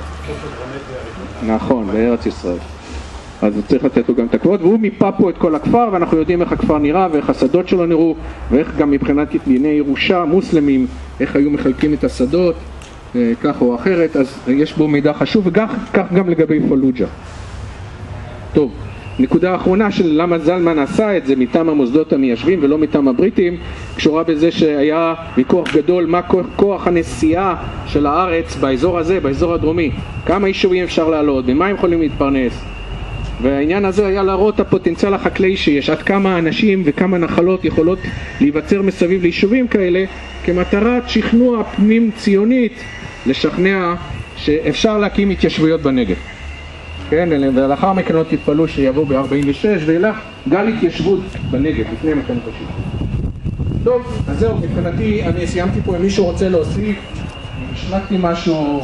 [SPEAKER 1] נכון, בארץ ישראל. אז צריך לתת לו גם את הכבוד, והוא מיפה פה את כל הכפר, ואנחנו יודעים איך הכפר נראה ואיך השדות שלו נראו, ואיך גם מבחינת דיני ירושה, מוסלמים, איך היו מחלקים את השדות, כך או אחרת, אז יש בו מידע חשוב, וכך גם לגבי פלוג'ה. טוב, נקודה האחרונה של למה זלמן עשה את זה מטעם המוסדות המיישבים ולא מטעם הבריטים, קשורה בזה שהיה ויכוח גדול מה כוח הנסיעה של הארץ באזור הזה, באזור הדרומי, כמה יישובים אפשר לעלות, במה הם יכולים להתפרנס, והעניין הזה היה להראות את הפוטנציאל החקלאי שיש, עד כמה אנשים וכמה נחלות יכולות להיווצר מסביב ליישובים כאלה, כמטרת שכנוע פנים ציונית לשכנע שאפשר להקים התיישבויות בנגב. כן, ולאחר מכן לא תתפלאו שיבוא ב-ארבעים ושש וילך גל התיישבות בנגב לפני מלחמת השחרור. טוב, אז זהו, מבחינתי אני סיימתי פה. אם מישהו רוצה להוסיף, השמעתי משהו.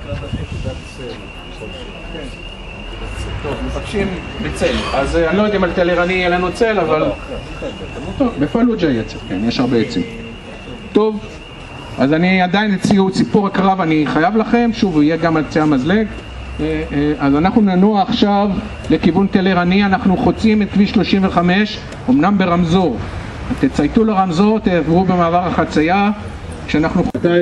[SPEAKER 1] טוב, מבקשים בצל. אז אני לא יודע אם על תל ערני יהיה לנו צל, אבל טוב, בפלוג'ה יהיה צל, כן, יש הרבה עצים. טוב, אז אני עדיין אציעו ציפור הקרב, אני חייב לכם, שוב, הוא יהיה גם על קצה המזלג. אז אנחנו ננוע עכשיו לכיוון תל ערני, אנחנו חוצים את כביש שלושים וחמש, אמנם ברמזור. תצייתו לרמזור, תעברו במעבר החצייה, כשאנחנו...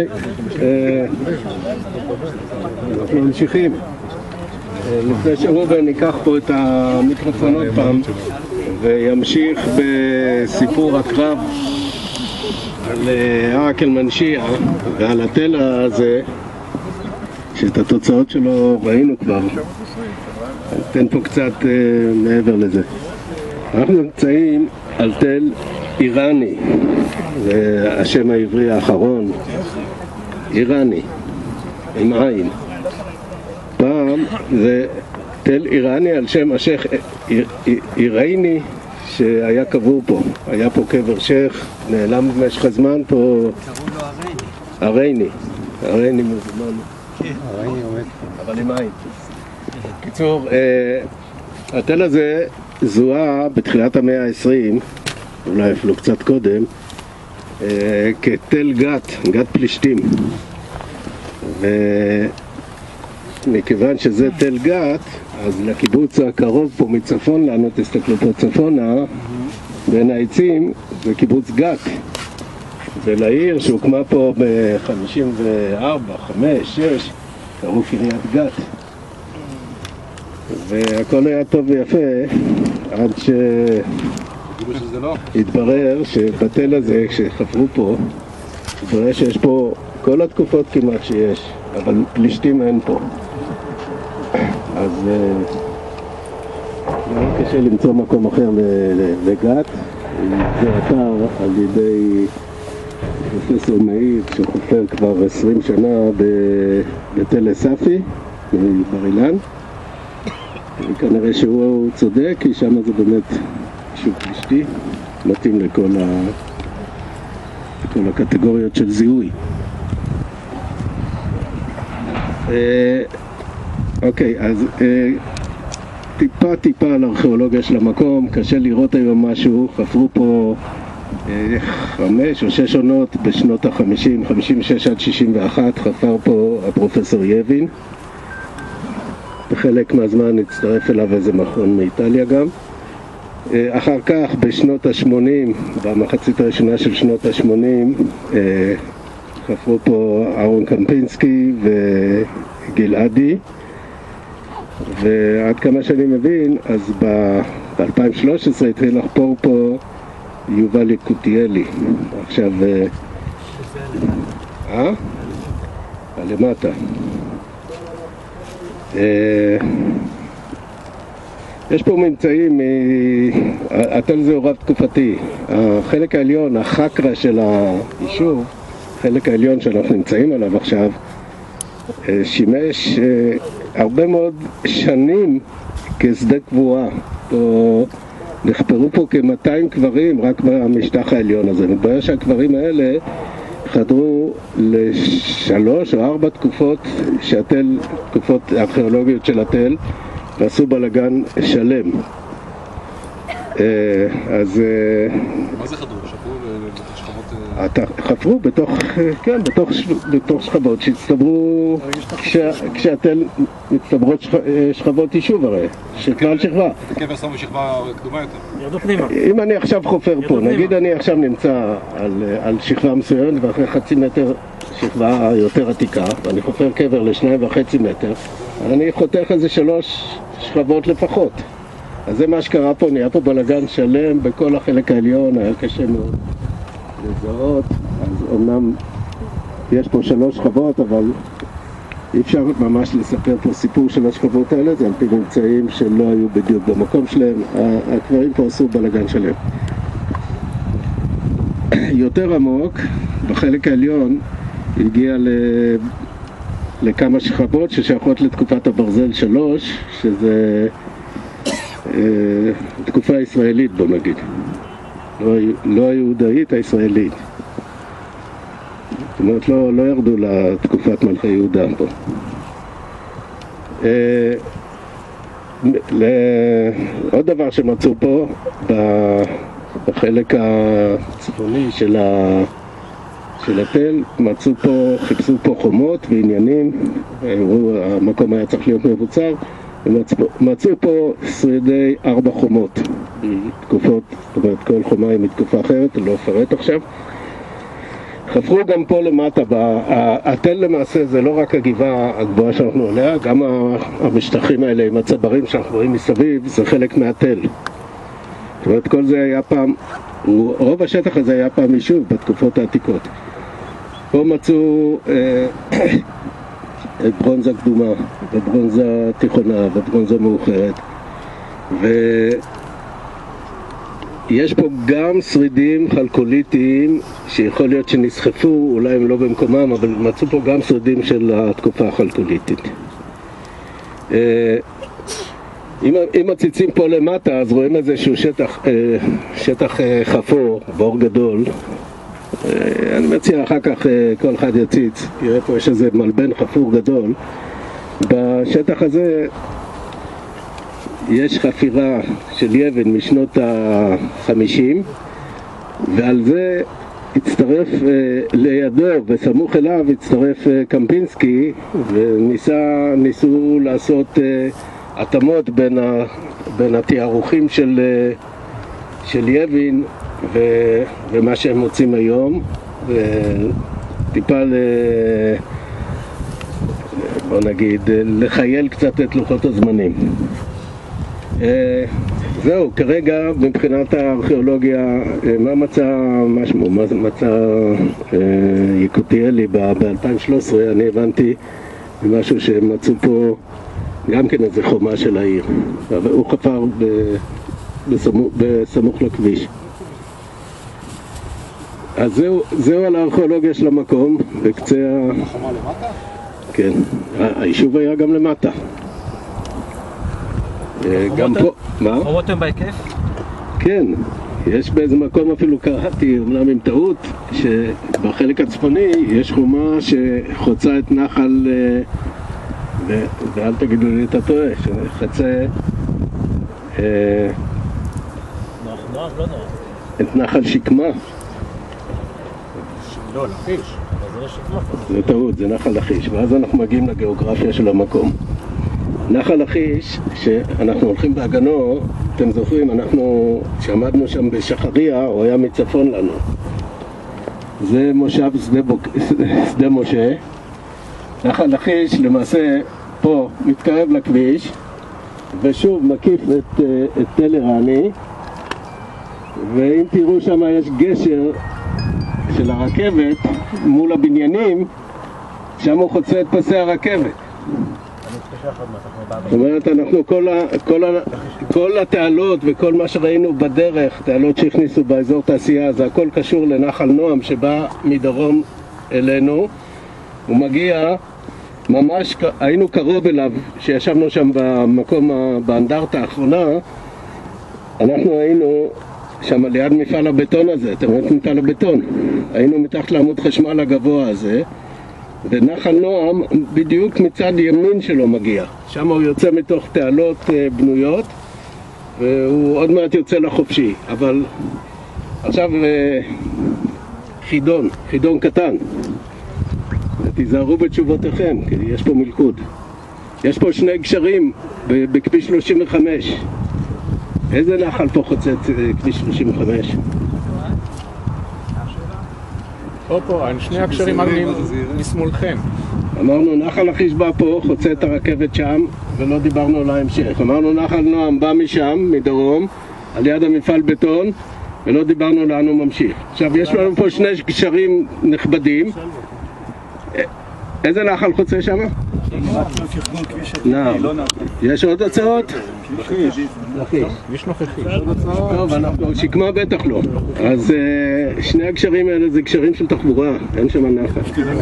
[SPEAKER 2] אנחנו ממשיכים. לפני שראובן ניקח פה את המיקרופון עוד פעם וימשיך בסיפור הקרב על ערק אל-מנשייה ועל התל הזה, שאת התוצאות שלו ראינו כבר. ניתן פה קצת uh, מעבר לזה. אנחנו נמצאים על תל איראני, זה השם העברי האחרון, איראני, עם עין. פעם זה תל איראני על שם השייך איראני שהיה קבור פה. היה פה קבר שייך, נעלם במשך הזמן פה. קראו לו ארייני. ארייני. ארייני מזמן. אבל עם עין. קיצור, התל הזה זוהה בתחילת המאה העשרים, אולי אפילו קצת קודם, כתל גת, גת פלישתים. ומכיוון שזה תל גת, אז לקיבוץ הקרוב פה מצפון לנו, תסתכלו פה צפונה, בין העצים, זה קיבוץ גת. ולעיר שהוקמה פה ב-חמישים וארבע, חמש, שש, קראו קריית גת. והכל היה טוב ויפה עד שהתברר שבתל הזה, כשחפרו פה, התברר שיש פה כל התקופות כמעט שיש, אבל פלישתים אין פה. אז מאוד קשה למצוא מקום אחר לגת. זה אתר על ידי פרופסור מאיר שחופר כבר עשרים שנה בתל אספי, בבר אילן. וכנראה שהוא צודק, כי שם זה באמת יישוב פלישתי, מתאים לכל, ה... לכל הקטגוריות של זיהוי. אה, אוקיי, אז אה, טיפה טיפה על הארכיאולוגיה של המקום, קשה לראות היום משהו. חפרו פה אה, חמש או שש עונות בשנות ה-חמישים, חמישים ושש עד שישים ואחת, חפר פה הפרופסור יבין. בחלק מהזמן הצטרף אליו איזה מכון מאיטליה גם. אחר כך בשנות ה-שמונים, במחצית הראשונה של שנות ה-שמונים, חפרו פה אהרון קמפינסקי וגלעדי, ועד כמה שאני מבין, אז ב-אלפיים ושלוש עשרה התחיל לחפור פה יובל יקותיאלי. עכשיו, אה? למטה. יש פה ממצאים, התל זה רב תקופתי. החלק העליון, החקרה של היישוב, החלק העליון שאנחנו נמצאים עליו עכשיו, שימש הרבה מאוד שנים כשדה קבורה. פה נחפרו פה כ-מאתיים קברים רק במשטח העליון הזה. מתברר שהקברים האלה חדרו לשלוש או ארבע תקופות שהתל, תקופות ארכיאולוגיות של התל, ועשו בלגן שלם. אז...
[SPEAKER 8] מה זה חדרו? שחרו לשכבות...
[SPEAKER 2] חפרו בתוך, כן, בתוך, בתוך שכבות שהצטברו, כשאתן מצטברות שכבות יישוב הרי, שכבה על שכבה.
[SPEAKER 8] הקבר שמו שכבה קדומה יותר.
[SPEAKER 4] ירדו פנימה.
[SPEAKER 2] אם אני עכשיו חופר פה, נגיד אני עכשיו נמצא על, על שכבה מסוימת ואחרי חצי מטר שכבה יותר עתיקה, ואני חופר קבר לשניים וחצי מטר, אני חותך איזה שלוש שכבות לפחות. אז זה מה שקרה פה, נהיה פה בלגן שלם בכל החלק העליון, היה קשה מאוד לזהות. אז אומנם יש פה שלוש שכבות, אבל אי אפשר ממש לספר פה סיפור של השכבות האלה, זה על פי ממצאים שלא היו בדיוק במקום שלהם. הקברים פה עשו בלגן שלם. יותר עמוק, בחלק העליון, הגיע ל... לכמה שכבות ששייכות לתקופת הברזל שלוש, שזה תקופה ישראלית, בוא נגיד, לא, לא היהודאית, הישראלית. זאת אומרת, לא, לא ירדו לתקופת מלכי יהודה פה. עוד דבר שמצאו פה, בחלק הצפוני של, ה, של התל, מצאו פה, חיפשו פה חומות ועניינים, המקום היה צריך להיות מבוצר, מצאו פה שרידי ארבע חומות, תקופות, זאת אומרת כל חומה היא מתקופה אחרת, אני לא אפרט עכשיו. חפרו גם פה למטה, התל למעשה זה לא רק הגבעה הגבוהה שאנחנו עליה, גם המשטחים האלה עם הצברים שאנחנו רואים מסביב, זה חלק מהתל. זאת אומרת כל זה היה פעם, רוב השטח הזה היה פעם יישוב בתקופות העתיקות. פה מצאו ברונזה קדומה, וברונזה תיכונה, וברונזה מאוחרת, ויש פה גם שרידים חלקוליטיים שיכול להיות שנסחפו, אולי הם לא במקומם, אבל מצאו פה גם שרידים של התקופה החלקוליטית. אם, אם מציצים פה למטה, אז רואים איזשהו שטח, שטח חפור, בור גדול. אני מציע אחר כך כל אחד יציץ, יראה פה יש איזה מלבן חפור גדול. בשטח הזה יש חפירה של יבן משנות ה-חמישים, ועל זה הצטרף לידו וסמוך אליו הצטרף קמפינסקי, וניסו לעשות התאמות בין, ה, בין התיארוכים של, של יבין ו, ומה שהם מוצאים היום, וטיפה ל... בוא נגיד, לחייל קצת את לוחות הזמנים. זהו, כרגע מבחינת הארכיאולוגיה, מה מצא משהו, מה מצא יקותיאלי ב-אלפיים ושלוש עשרה, אני הבנתי משהו שמצאו פה גם כן איזה חומה של העיר, הוא חפר בסמוך, בסמוך לכביש. אז זהו, זהו על הארכיאולוגיה של המקום, בקצה ה...
[SPEAKER 8] החומה למטה?
[SPEAKER 2] כן, היישוב היה גם למטה. גם פה, מה?
[SPEAKER 4] חומות הם בהיקף?
[SPEAKER 2] כן, יש באיזה מקום אפילו קראתי, אומנם עם טעות, שבחלק הצפוני יש חומה שחוצה את נחל, ואל תגידו לי אתה טועה, שחצה
[SPEAKER 4] נוח, נוח, לא נוח.
[SPEAKER 2] את נחל שקמה.
[SPEAKER 4] לא, לכיש, אבל זה לא שקמה.
[SPEAKER 2] זה טעות, זה נחל לכיש, ואז אנחנו מגיעים לגיאוגרפיה של המקום. נחל לכיש, שאנחנו הולכים בהגנו, אתם זוכרים, אנחנו שעמדנו שם בשחריה, הוא היה מצפון לנו. זה מושב שדה, בוק... שדה משה. נחל לכיש למעשה פה מתקרב לכביש, ושוב מקיף את, את תל ערני, ואם תראו שם יש גשר של הרכבת מול הבניינים, שם הוא חוצה את פסי הרכבת. זאת אומרת, אנחנו כל, ה, כל, ה, כל התעלות וכל מה שראינו בדרך, תעלות שהכניסו באזור תעשייה, זה הכל קשור לנחל נועם שבא מדרום אלינו. הוא מגיע, ממש היינו קרוב אליו, שישבנו שם במקום, באנדרטה האחרונה, אנחנו היינו שם ליד מפעל הבטון הזה, אתם רואים את מפעל הבטון, היינו מתחת לעמוד חשמל הגבוה הזה, ונחל נועם בדיוק מצד ימין שלו מגיע. שם הוא יוצא מתוך תעלות בנויות, והוא עוד מעט יוצא לחופשי. אבל עכשיו חידון, חידון קטן. תיזהרו בתשובותיכם, כי יש פה מלכוד. יש פה שני גשרים בכביש שלושים וחמש. איזה נחל פה חוצה כביש שלושים וחמש?
[SPEAKER 1] פה פה, שני הקשרים מגנים משמאלכם.
[SPEAKER 2] אמרנו נחל לכיש בא פה, חוצה את הרכבת שם, ולא דיברנו על ההמשך. אמרנו נחל נועם בא משם, מדרום, על יד המפעל בטון, ולא דיברנו לאן הוא ממשיך. עכשיו יש לנו פה שני גשרים נכבדים. איזה נחל חוצה שם? נעם. יש עוד הצעות? לכיש.
[SPEAKER 1] יש נוכחי.
[SPEAKER 2] טוב, אנחנו שקמה בטח לא. אז שני הגשרים האלה זה גשרים של תחבורה, אין שם נחל.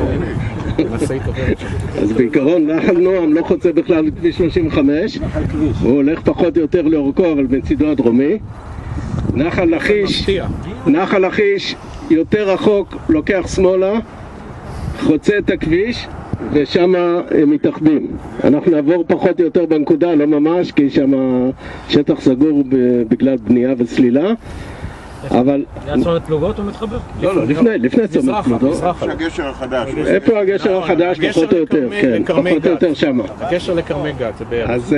[SPEAKER 2] אז בעיקרון נחל נועם לא חוצה בכלל כביש שלושים וחמש, הוא הולך פחות או יותר לאורכו אבל בצידו הדרומי. נחל לכיש, נחל לכיש יותר רחוק, לוקח שמאלה, חוצה את הכביש ושם הם מתאחדים. אנחנו נעבור פחות או יותר בנקודה, לא ממש, כי שם שטח סגור בגלל בנייה וסלילה. אבל...
[SPEAKER 4] ליד צומת פלוגות הוא מתחבר?
[SPEAKER 2] לא, לא, לפני, לפני צומת פלוגות.
[SPEAKER 3] איפה הגשר החדש?
[SPEAKER 2] איפה הגשר החדש? פחות או יותר, כן, פחות או יותר שם.
[SPEAKER 1] הגשר לכרמי גת, זה בערך.
[SPEAKER 2] אז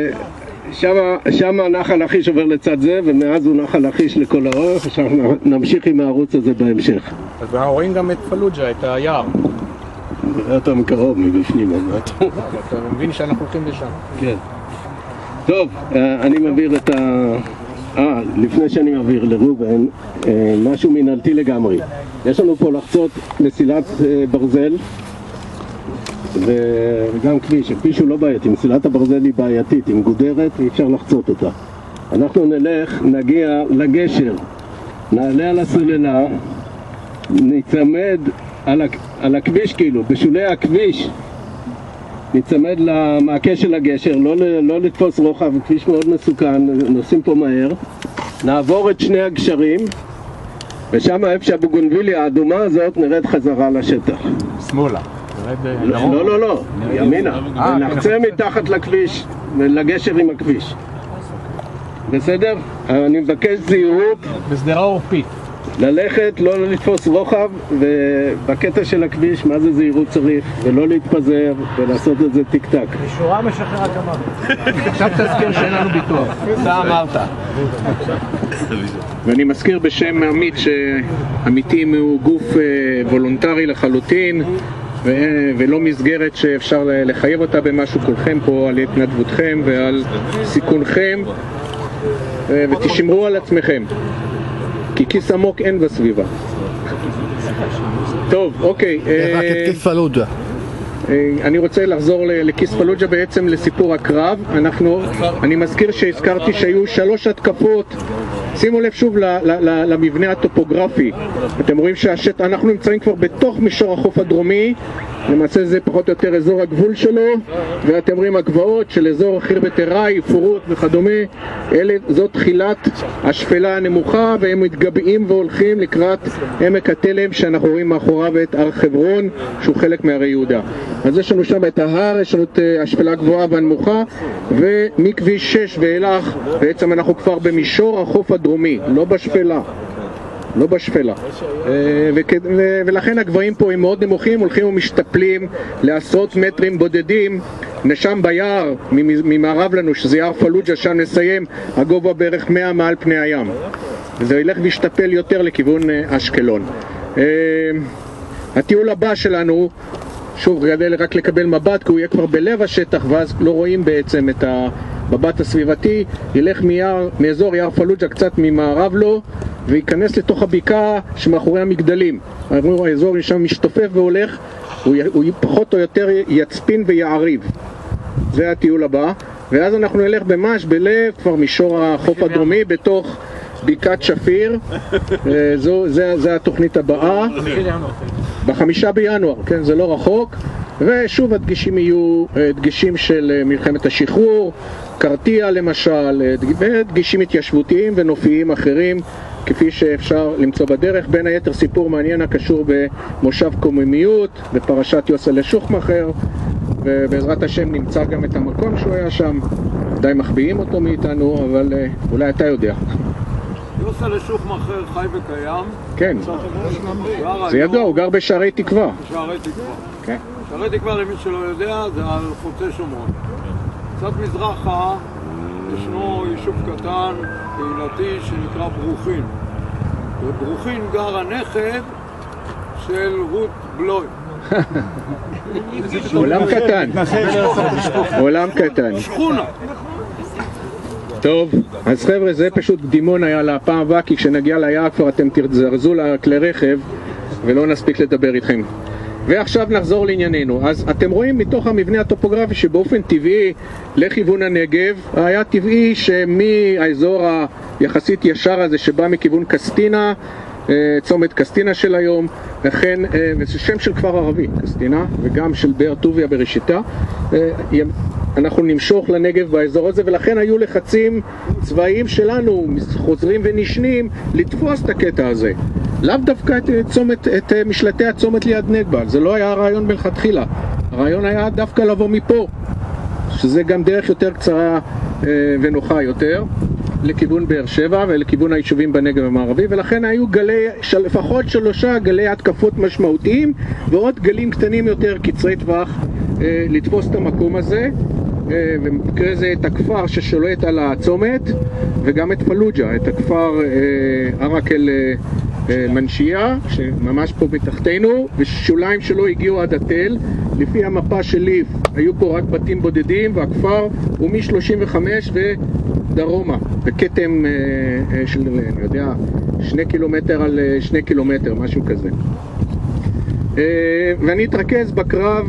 [SPEAKER 2] שם נחל לכיש עובר לצד זה, ומאז הוא נחל לכיש לכל האורך, עכשיו נמשיך עם הערוץ הזה בהמשך.
[SPEAKER 1] אז רואים גם את פלוג'ה, את היער.
[SPEAKER 2] נראה אותם מקרוב, מבפנים.
[SPEAKER 1] אתה מבין שאנחנו הולכים לשם.
[SPEAKER 2] כן. טוב, אני מעביר את ה... אה, לפני שאני מעביר לרובן, משהו מנהלתי לגמרי. יש לנו פה לחצות מסילת ברזל, וגם כביש. הכביש הוא לא בעייתי, מסילת הברזל היא בעייתית, היא מגודרת ואי אפשר לחצות אותה. אנחנו נלך, נגיע לגשר, נעלה על הסוללה, נצמד על, הכ... על הכביש כאילו, בשולי הכביש נצמד למעקה של הגשר, לא, לא לתפוס רוחב, כביש מאוד מסוכן, נוסעים פה מהר, נעבור את שני הגשרים ושם איפה שהבוגונביליה האדומה הזאת נרד חזרה לשטח.
[SPEAKER 1] שמאלה.
[SPEAKER 2] לא, לא, לא, ימינה, ונחצה מתחת לכביש ולגשר עם הכביש. בסדר? אני מבקש זהירות
[SPEAKER 1] בסדרה עורפית
[SPEAKER 2] ללכת, לא לתפוס רוחב, ובקטע של הכביש מה זה זהירות צריך, ולא להתפזר ולעשות את זה טיק טק.
[SPEAKER 4] שורה משחררת אמרת.
[SPEAKER 1] עכשיו תזכיר שאין לנו ביטוח. אתה אמרת. ואני מזכיר בשם עמית שעמיתים הוא גוף וולונטרי לחלוטין ולא מסגרת שאפשר לחייב אותה במשהו. כולכם פה על התנדבותכם ועל סיכונכם, ותשמרו על עצמכם כי כיס עמוק אין בסביבה. טוב, אוקיי.
[SPEAKER 3] רק את כיס פלוג'ה.
[SPEAKER 1] אני רוצה לחזור לכיס פלוג'ה, בעצם לסיפור הקרב. אנחנו, אני מזכיר שהזכרתי שהיו שלוש התקפות. שימו לב שוב למבנה הטופוגרפי. אתם רואים שאנחנו נמצאים כבר בתוך מישור החוף הדרומי, למעשה זה פחות או יותר אזור הגבול שלו, ואתם רואים הגבעות של אזור חירבת ארעי, פורות וכדומה. אלה, זאת תחילת השפלה הנמוכה, והם מתגבעים והולכים לקראת עמק התלם שאנחנו רואים מאחוריו את הר חברון שהוא חלק מהרי יהודה. אז יש לנו שם את ההר, יש לנו את השפלה הגבוהה והנמוכה, ומכביש שש ואילך בעצם אנחנו כבר במישור החוף הדרומי, לא בשפלה. לא בשפלה. ולכן הגבהים פה הם מאוד נמוכים, הולכים ומשתפלים לעשרות מטרים בודדים. נשם ביער ממערב לנו, שזה יער פלוג'ה, שם נסיים, הגובה בערך מאה מעל פני הים. וזה ילך וישתפל יותר לכיוון אשקלון. הטיול הבא שלנו, שוב, כדי רק לקבל מבט, כי הוא יהיה כבר בלב השטח, ואז לא רואים בעצם את המבט הסביבתי, ילך מיער, מאזור יער פלוג'ה קצת ממערב לו, וייכנס לתוך הבקעה שמאחורי המגדלים. האזור שם משתופף והולך, הוא, הוא פחות או יותר יצפין ויעריב. זה הטיול הבא. ואז אנחנו נלך במש, בלב, כבר מישור החוף הדרומי, בתוך בקעת שפיר. זו, זה, זה התוכנית הבאה. בחמישה בינואר, כן, זה לא רחוק. ושוב הדגשים יהיו דגשים של מלחמת השחרור, קרטיה למשל, ודגישים התיישבותיים ונופיים אחרים כפי שאפשר למצוא בדרך, בין היתר סיפור מעניין הקשור במושב קוממיות, בפרשת יוסלה שוחמאכר, ובעזרת השם נמצא גם את המקום שהוא היה שם, די מחביאים אותו מאיתנו, אבל אולי אתה יודע.
[SPEAKER 9] יוסלה שוחמאכר חי וקיים.
[SPEAKER 1] כן, זה ידוע, הוא גר בשערי תקווה.
[SPEAKER 9] בשערי תקווה.
[SPEAKER 1] כן.
[SPEAKER 9] שערי תקווה, למי שלא יודע, זה על חוצה שומרון. קצת מזרחה ישנו יישוב קטן, קהילתי, שנקרא ברוכין. בברוכין גר הנכד של רות בלוי.
[SPEAKER 1] עולם קטן. עולם קטן.
[SPEAKER 9] שכונה.
[SPEAKER 1] טוב, אז חבר'ה, זה פשוט קדימון היה לפעם הבאה, כי כשנגיע ליעד כבר אתם תזרזו לכלי רכב ולא נספיק לדבר איתכם. ועכשיו נחזור לענייננו. אז אתם רואים מתוך המבנה הטופוגרפי שבאופן טבעי לכיוון הנגב, היה טבעי שמהאזור היחסית ישר הזה שבא מכיוון קסטינה, צומת קסטינה של היום, וכן, וזה שם של כפר ערבי, קסטינה, וגם של באר טוביה בראשיתה, אנחנו נמשוך לנגב באזור הזה, ולכן היו לחצים צבאיים שלנו, חוזרים ונשנים, לתפוס את הקטע הזה. לאו דווקא את, צומת, את משלטי הצומת ליד נגבל, זה לא היה הרעיון מלכתחילה. הרעיון היה דווקא לבוא מפה, שזה גם דרך יותר קצרה אה, ונוחה יותר, לכיוון באר שבע ולכיוון היישובים בנגב המערבי, ולכן היו גלי, של, לפחות שלושה גלי התקפות משמעותיים, ועוד גלים קטנים יותר קצרי טווח, אה, לתפוס את המקום הזה, אה, ובמקרה זה את הכפר ששולט על הצומת, וגם את פלוג'ה, את הכפר אה, ערק אל... אה, מנשיה, שממש פה מתחתנו, ושוליים שלו הגיעו עד התל. לפי המפה של ליף היו פה רק בתים בודדים, והכפר הוא מ-שלושים וחמש ודרומה, בכתם של, אני יודע, שני קילומטר על שני קילומטר, משהו כזה. ואני אתרכז בקרב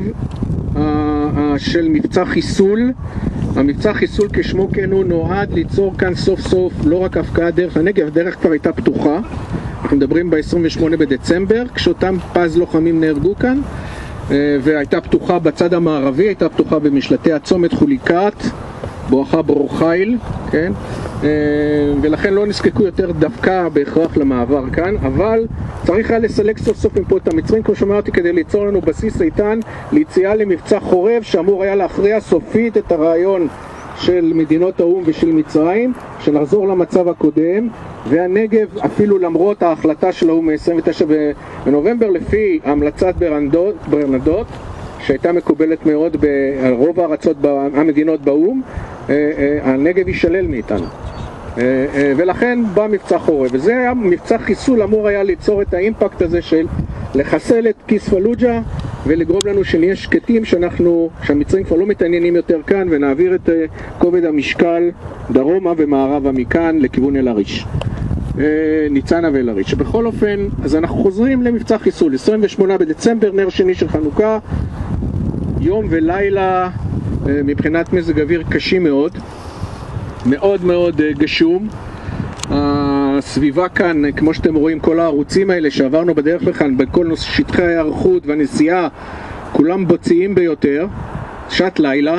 [SPEAKER 1] של מבצע חיסול. המבצע חיסול כשמו כן הוא נועד ליצור כאן סוף סוף לא רק הפקעה דרך הנגב, הדרך כבר הייתה פתוחה. אנחנו מדברים ב-עשרים ושמונה בדצמבר, כשאותם פז לוחמים נהרגו כאן, והייתה פתוחה בצד המערבי, הייתה פתוחה במשלטי הצומת חוליקת, בואכה ברורחיל, כן? ולכן לא נזקקו יותר דווקא בהכרח למעבר כאן, אבל צריך היה לסלק סוף סוף מפה את המצרים, כמו שאמרתי, כדי ליצור לנו בסיס איתן ליציאה למבצע חורב, שאמור היה להכריע סופית את הרעיון של מדינות האום ושל מצרים, שנחזור למצב הקודם, והנגב, אפילו למרות ההחלטה של האום מ-עשרים ותשעה בנובמבר, לפי המלצת ברנדוט, ברנדוט, שהייתה מקובלת מאוד ברוב הארצות, המדינות באום, הנגב יישלל מאיתנו. ולכן בא מבצע חורב, וזה היה מבצע חיסול, אמור היה ליצור את האימפקט הזה של לחסל את כיס פלוג'ה ולגרום לנו שנהיה שקטים, שאנחנו, שהמצרים כבר לא מתעניינים יותר כאן, ונעביר את כובד המשקל דרומה ומערבה מכאן לכיוון אל עריש, ניצנה ואל עריש. שבכל אופן, אז אנחנו חוזרים למבצע חיסול, עשרים ושמונה בדצמבר, נר שני של חנוכה, יום ולילה מבחינת מזג אוויר קשים מאוד, מאוד מאוד גשום. הסביבה כאן, כמו שאתם רואים, כל הערוצים האלה שעברנו בדרך לכאן, בכל נושא שטחי ההיערכות והנסיעה, כולם בוצעיים ביותר, שעת לילה.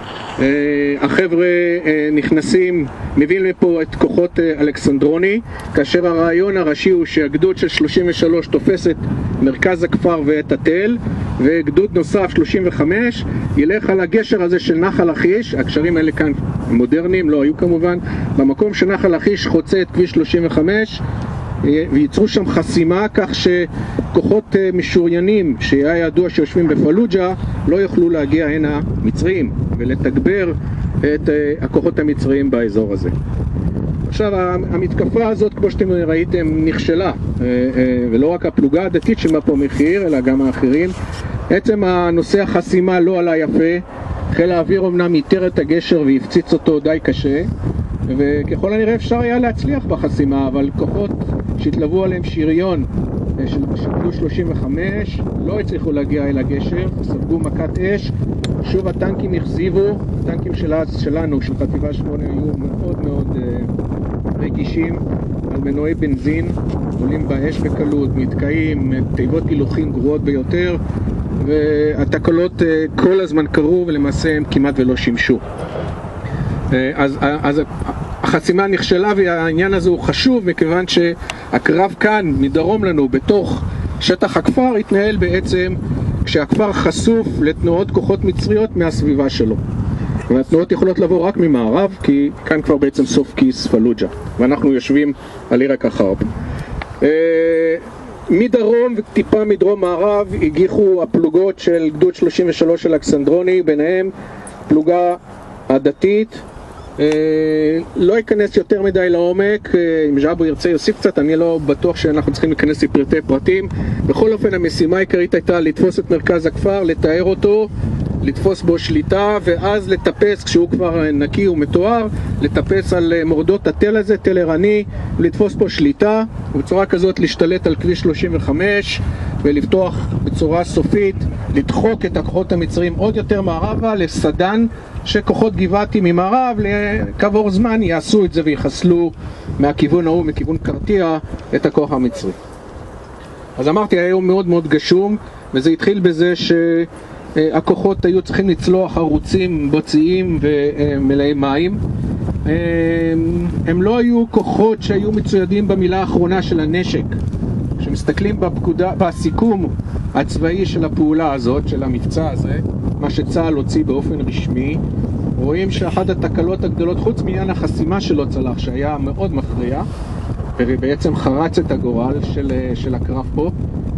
[SPEAKER 1] החבר'ה נכנסים, מביאים לפה את כוחות אלכסנדרוני, כאשר הרעיון הראשי הוא שהגדוד של שלושים ושלוש תופס את מרכז הכפר ואת התל, וגדוד נוסף שלושים וחמש ילך על הגשר הזה של נחל לכיש. הקשרים האלה כאן מודרניים, לא היו כמובן, במקום שנחל לכיש חוצה את כביש שלושים וחמש, וייצרו שם חסימה, כך שכוחות משוריינים שהיה ידוע שיושבים בפלוג'ה לא יוכלו להגיע הנה מצרים ולתגבר את הכוחות המצריים באזור הזה. עכשיו, המתקפה הזאת, כמו שאתם ראיתם, נכשלה, ולא רק הפלוגה הדתית שמה פה מחיר, אלא גם האחרים. עצם הנושא החסימה לא עלה יפה, חיל האוויר אמנם ייתר את הגשר והפציץ אותו די קשה, וככל הנראה אפשר היה להצליח בחסימה, אבל כוחות שהתלוו עליהם שריון של גדוד שלושים וחמש לא הצליחו להגיע אל הגשר, ספגו מכת אש. שוב הטנקים החזיבו, הטנקים של, שלנו, של חטיבה שמונה, היו מאוד מאוד uh, רגישים על מנועי בנזין, עולים באש בקלות, מתקעים, תיבות הילוכים גרועות ביותר, והתקלות uh, כל הזמן קרו ולמעשה הם כמעט ולא שימשו. אז, אז החסימה נכשלה, והעניין הזה הוא חשוב מכיוון שהקרב כאן מדרום לנו בתוך שטח הכפר התנהל בעצם כשהכפר חשוף לתנועות כוחות מצריות מהסביבה שלו, והתנועות יכולות לבוא רק ממערב, כי כאן כבר בעצם סוף כיס פלוג'ה ואנחנו יושבים על עיר הכחרב. מדרום וטיפה מדרום מערב הגיחו הפלוגות של גדוד שלושים ושלוש של אלכסנדרוני, ביניהם פלוגה הדתית. לא אכנס יותר מדי לעומק, אם ז'אבו ירצה יוסיף קצת, אני לא בטוח שאנחנו צריכים להיכנס לפרטי פרטים. בכל אופן המשימה העיקרית הייתה לתפוס את מרכז הכפר, לתאר אותו, לתפוס בו שליטה, ואז לטפס כשהוא כבר נקי ומתואר, לטפס על מורדות התל הזה, תל ערני, ולתפוס פה שליטה, ובצורה כזאת להשתלט על כביש שלושים וחמש ולפתוח בצורה סופית, לדחוק את הכוחות המצריים עוד יותר מערבה לסדן, שכוחות גבעתי ממערב לכעבור זמן יעשו את זה ויחסלו מהכיוון ההוא, מכיוון קרטיה, את הכוח המצרי. אז אמרתי, היה יום מאוד מאוד גשום, וזה התחיל בזה שהכוחות היו צריכים לצלוח ערוצים בוציים ומלאי מים. הם לא היו כוחות שהיו מצוידים במילה האחרונה של הנשק. כשמסתכלים בפקודה, בסיכום הצבאי של הפעולה הזאת, של המבצע הזה, מה שצה"ל הוציא באופן רשמי, רואים שאחת התקלות הגדולות, חוץ מעניין החסימה שלו צלח, שהיה מאוד מפריע, ובעצם חרץ את הגורל של, של הקרב פה,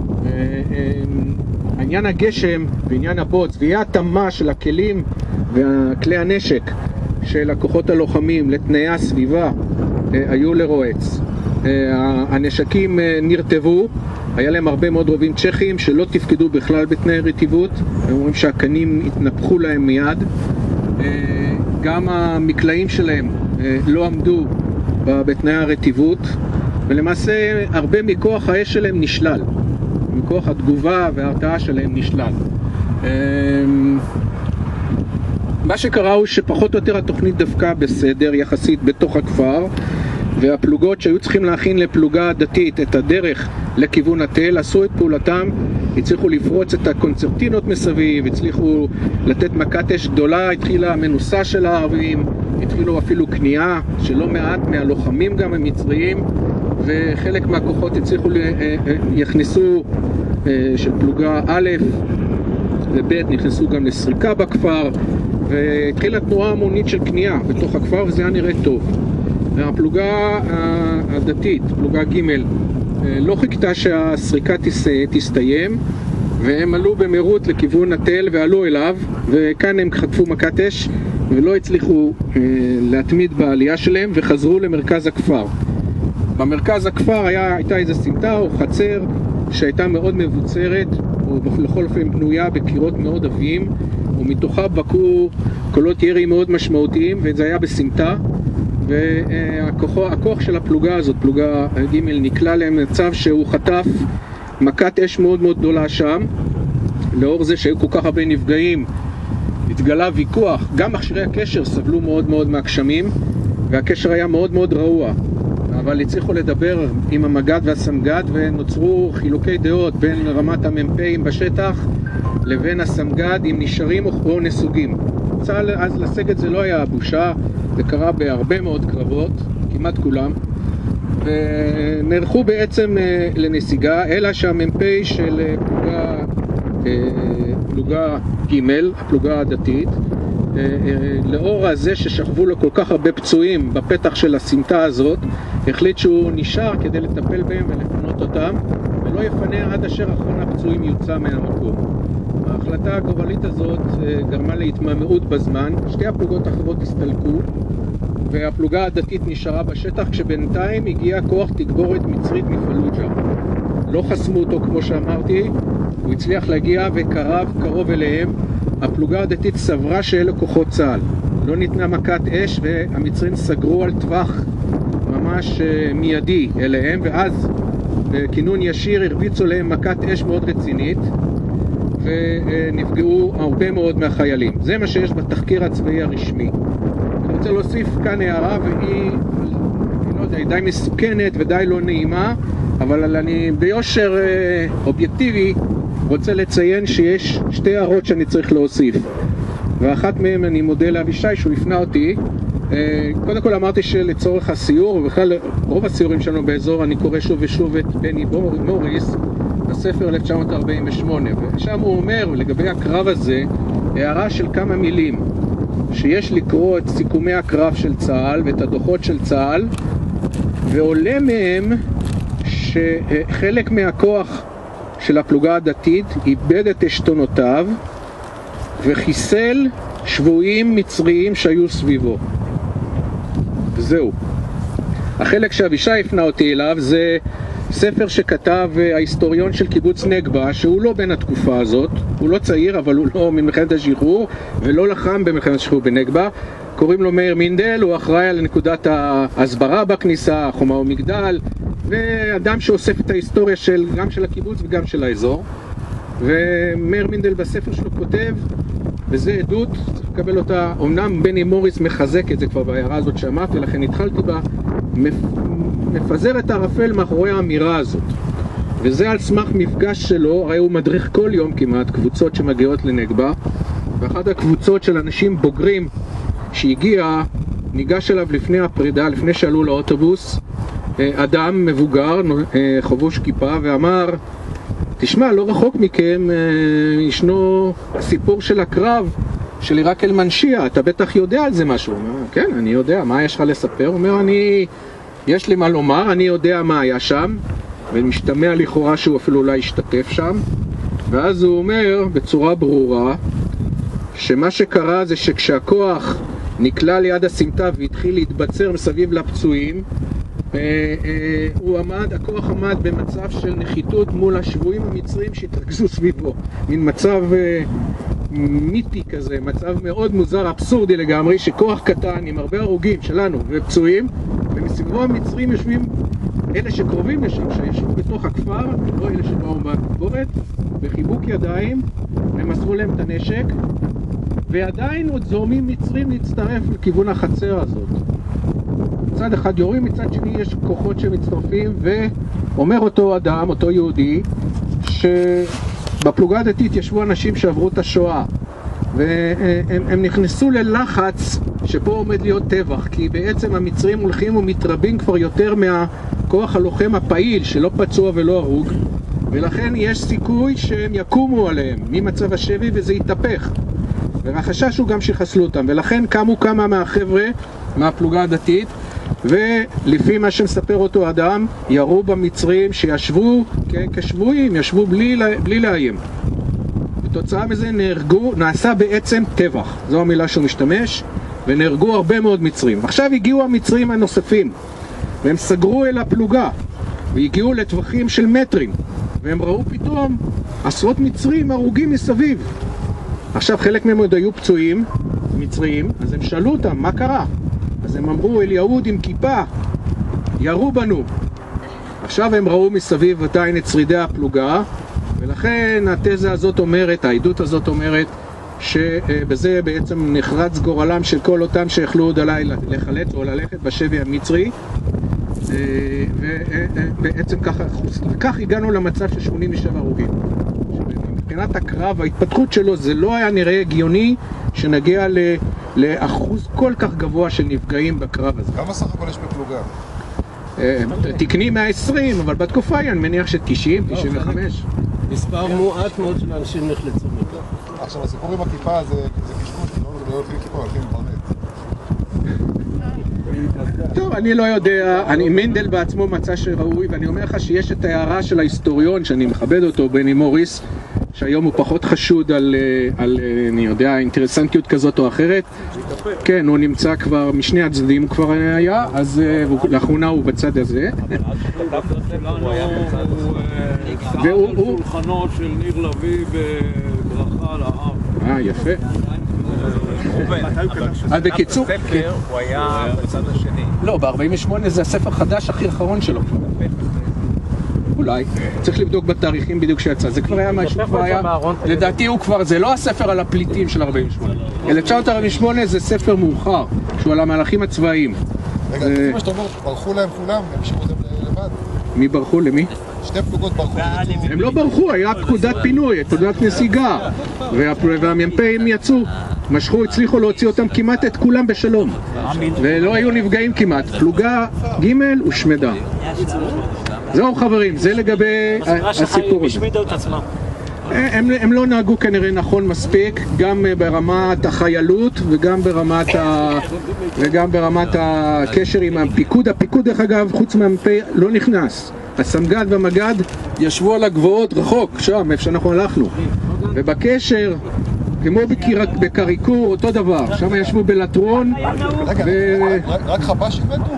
[SPEAKER 1] העניין הגשם ועניין הבוץ, ואי התאמה של הכלים וכלי הנשק של הכוחות הלוחמים לתנאי הסביבה היו לרועץ. הנשקים נרטבו, היה להם הרבה מאוד רובים צ'כים שלא תפקדו בכלל בתנאי רטיבות, הם אומרים שהקנים התנפחו להם מיד, גם המקלעים שלהם לא עמדו בתנאי הרטיבות, ולמעשה הרבה מכוח האש שלהם נשלל, מכוח התגובה וההרתעה שלהם נשלל. מה שקרה הוא שפחות או יותר התוכנית דווקא בסדר יחסית בתוך הכפר, והפלוגות שהיו צריכים להכין לפלוגה דתית את הדרך לכיוון התל עשו את פעולתם, הצליחו לפרוץ את הקונצרטינות מסביב, הצליחו לתת מכת אש גדולה, התחילה המנוסה של הערבים, התחילו אפילו קנייה שלא מעט מהלוחמים גם המצריים, וחלק מהכוחות הצליחו, יכנסו של פלוגה א' וב' נכנסו גם לסריקה בכפר, והתחילה תנועה המונית של קנייה בתוך הכפר, וזה היה נראה טוב. הפלוגה הדתית, פלוגה ג' לא חיכתה שהסריקה תסתיים, והם עלו במהירות לכיוון התל ועלו אליו, וכאן הם חטפו מכת אש ולא הצליחו להתמיד בעלייה שלהם וחזרו למרכז הכפר. במרכז הכפר היה, הייתה איזו סמטה או חצר שהייתה מאוד מבוצרת, או לכל אופן בנויה בקירות מאוד עבים, ומתוכה בקעו קולות ירי מאוד משמעותיים, וזה היה בסמטה. והכוח של הפלוגה הזאת, פלוגה ג' נקלע למצב שהוא חטף מכת אש מאוד מאוד גדולה שם. לאור זה שהיו כל כך הרבה נפגעים, התגלה ויכוח, גם מכשירי הקשר סבלו מאוד מאוד מהגשמים, והקשר היה מאוד מאוד רעוע, אבל הצליחו לדבר עם המג"ד והסמג"ד, ונוצרו חילוקי דעות בין רמת המ"פים בשטח לבין הסמג"ד אם נשארים או נסוגים. צה"ל אז לסגת זה לא היה בושה, זה קרה בהרבה מאוד קרבות, כמעט כולם, ונערכו בעצם לנסיגה, אלא שהמ"פ של פלוגה, פלוגה ג', הפלוגה הדתית, לאור הזה ששכבו לו כל כך הרבה פצועים בפתח של הסמטה הזאת, החליט שהוא נשאר כדי לטפל בהם ולפנות אותם, ולא יפנה עד אשר אחרון הפצועים יוצא מהמקום. ההחלטה הגורלית הזאת גרמה להתמהמהות בזמן, שתי הפלוגות האחרות הסתלקו, והפלוגה הדתית נשארה בשטח, כשבינתיים הגיע כוח תגבורת מצרית מפלוג'ה. לא חסמו אותו כמו שאמרתי, הוא הצליח להגיע וקרב קרוב אליהם. הפלוגה הדתית סברה שאלה כוחות צה"ל. לא ניתנה מכת אש, והמצרים סגרו על טווח ממש מיידי אליהם, ואז בכינון ישיר הרביצו להם מכת אש מאוד רצינית, ונפגעו הרבה מאוד מהחיילים. זה מה שיש בתחקיר הצבאי הרשמי. אני רוצה להוסיף כאן הערה, והיא לא יודע, די מסוכנת ודי לא נעימה, אבל אני ביושר אובייקטיבי רוצה לציין שיש שתי הערות שאני צריך להוסיף. ואחת מהן אני מודה לאבישי שהוא הפנה אותי, קודם כל אמרתי שלצורך הסיור, ובכלל רוב הסיורים שלנו באזור, אני קורא שוב ושוב את בני מוריס, בספר אלף תשע מאות ארבעים ושמונה, ושם הוא אומר לגבי הקרב הזה, הערה של כמה מילים, שיש לקרוא את סיכומי הקרב של צה"ל ואת הדוחות של צה"ל, ועולה מהם שחלק מהכוח של הפלוגה הדתית איבד את עשתונותיו וחיסל שבויים מצריים שהיו סביבו. וזהו. החלק שאבישי הפנה אותי אליו זה ספר שכתב ההיסטוריון של קיבוץ נגבה, שהוא לא בין התקופה הזאת, הוא לא צעיר אבל הוא לא ממלחמת השחרור ולא לחם במלחמת השחרור בנגבה. קוראים לו מאיר מינדל, הוא אחראי על נקודת ההסברה בכניסה, חומה ומגדל, ואדם שאוסף את ההיסטוריה של, גם של הקיבוץ וגם של האזור. ומאיר מינדל בספר שלו כותב, וזה עדות, צריך לקבל אותה, אמנם בני מוריס מחזק את זה כבר בהערה הזאת שאמרתי, לכן התחלתי בה, מפזר את הערפל מאחורי האמירה הזאת. וזה על סמך מפגש שלו, הרי הוא מדריך כל יום כמעט קבוצות שמגיעות לנגבה, ואחת הקבוצות של אנשים בוגרים שהגיע, ניגש אליו לפני הפרידה, לפני שעלו לאוטובוס, אדם מבוגר, חובוש כיפה, ואמר, תשמע, לא רחוק מכם ישנו הסיפור של הקרב של עיראק אל-מנשייה, אתה בטח יודע על זה משהו. הוא אומר, כן, אני יודע, מה יש לך לספר? הוא אומר, אני, יש לי מה לומר, אני יודע מה היה שם, ומשתמע לכאורה שהוא אפילו אולי השתתף שם, ואז הוא אומר בצורה ברורה, שמה שקרה זה שכשהכוח נקלע ליד הסמטה והתחיל להתבצר מסביב לפצועים, אה, אה, הוא עמד, הכוח עמד במצב של נחיתות מול השבויים המצרים שהתרכזו סביבו. מין מצב אה, מיתי כזה, מצב מאוד מוזר, אבסורדי לגמרי, שכוח קטן עם הרבה הרוגים שלנו ופצועים, ומסביבו המצרים יושבים אלה שקרובים לשם, שישבו בתוך הכפר, לא אלה שבאו בביקורת, בחיבוק ידיים, ומסרו להם את הנשק, ועדיין עוד זורמים מצרים להצטרף לכיוון החצר הזאת. מצד אחד יורים, מצד שני יש כוחות שמצטרפים, ואומר אותו אדם, אותו יהודי, שבפלוגה הדתית ישבו אנשים שעברו את השואה, והם הם נכנסו ללחץ שפה עומד להיות טבח, כי בעצם המצרים הולכים ומתרבים כבר יותר מהכוח הלוחם הפעיל, שלא פצוע ולא הרוג, ולכן יש סיכוי שהם יקומו עליהם ממצב השבי וזה יתהפך. והחשש הוא גם שיחסלו אותם, ולכן קמו כמה מהחבר'ה מהפלוגה הדתית, ולפי מה שמספר אותו אדם, ירו במצרים שישבו כשבויים, ישבו בלי, בלי לאיים. בתוצאה מזה נהרגו, נעשה בעצם טבח, זו המילה שהוא משתמש, ונהרגו הרבה מאוד מצרים. עכשיו הגיעו המצרים הנוספים, והם סגרו אל הפלוגה, והגיעו לטווחים של מטרים, והם ראו פתאום עשרות מצרים הרוגים מסביב. עכשיו חלק מהם עוד היו פצועים, מצרים, אז הם שאלו אותם, מה קרה? אז הם אמרו, אל יהוד עם כיפה, ירו בנו. עכשיו הם ראו מסביב עדיין את שרידי הפלוגה, ולכן התזה הזאת אומרת, העדות הזאת אומרת, שבזה בעצם נחרץ גורלם של כל אותם שיכלו עוד עליי לחלץ או ללכת בשבי המצרי, ובעצם ככה, כך הגענו למצב של שמונים ושבע הרוגים. מבחינת הקרב, ההתפתחות שלו, זה לא היה נראה הגיוני שנגיע ל, לאחוז כל כך גבוה של נפגעים בקרב הזה.
[SPEAKER 8] כמה סך הכל יש בפלוגה?
[SPEAKER 1] תקני מאה ועשרים, אבל בתקופה אני מניח ש-תשעים, תשעים וחמש.
[SPEAKER 2] מספר מועט מאוד של אנשים נחלצו מכך.
[SPEAKER 8] עכשיו, הסיפור עם הכיפה זה קשקוש, כי לא הולכים עם כיפה, הולכים עם ברנט.
[SPEAKER 1] טוב, אני לא יודע, אני מנדל בעצמו מצא שראוי, ואני אומר לך שיש את ההערה של ההיסטוריון, שאני מכבד אותו, בני מוריס, שהיום הוא פחות חשוד על, על, אני יודע, אינטרסנטיות כזאת או אחרת. כן, הוא נמצא כבר, משני הצדדים הוא כבר היה, אז לאחרונה הוא בצד הזה.
[SPEAKER 9] והוא שולחנות של ניר לביא בברכה על ההר.
[SPEAKER 1] אה, יפה. אז בקיצור,
[SPEAKER 4] הספר הוא היה בצד השני.
[SPEAKER 1] לא, ב-ארבעים ושמונה זה הספר החדש הכי האחרון שלו. אולי, צריך לבדוק בתאריכים בדיוק שיצא, זה כבר היה משהו, כבר היה, לדעתי הוא כבר, זה לא הספר על הפליטים של ארבעים ושמונה. אלף תשע מאות ארבעים ושמונה זה ספר מאוחר, שהוא על המהלכים הצבאיים.
[SPEAKER 8] רגע, לפי מה שאתה אומר, ברחו להם כולם, הם השאירו אותם לבד.
[SPEAKER 1] מי ברחו? למי?
[SPEAKER 3] שתי פלוגות ברחו.
[SPEAKER 1] הם לא ברחו, היה פקודת פינוי, פקודת נסיגה, והמ"פים יצאו, משכו, הצליחו להוציא אותם כמעט את כולם בשלום, ולא היו נפגעים כמעט. פלוגה ג' הושמדה. זהו חברים, זה לגבי הסיפור הזה. הם, הם לא נהגו כנראה נכון מספיק, גם ברמת החיילות וגם ברמת, ה... וגם ברמת הקשר עם הפיקוד. הפיקוד דרך אגב, חוץ מהמ"פ, לא נכנס. הסמג"ד והמג"ד ישבו על הגבוהות רחוק, שם, איפה שאנחנו הלכנו. ובקשר, כמו בקיר... בקריקור, אותו דבר. שם ישבו בלטרון.
[SPEAKER 3] רגע,
[SPEAKER 1] ו...
[SPEAKER 3] רק, רק חב"שים מתו?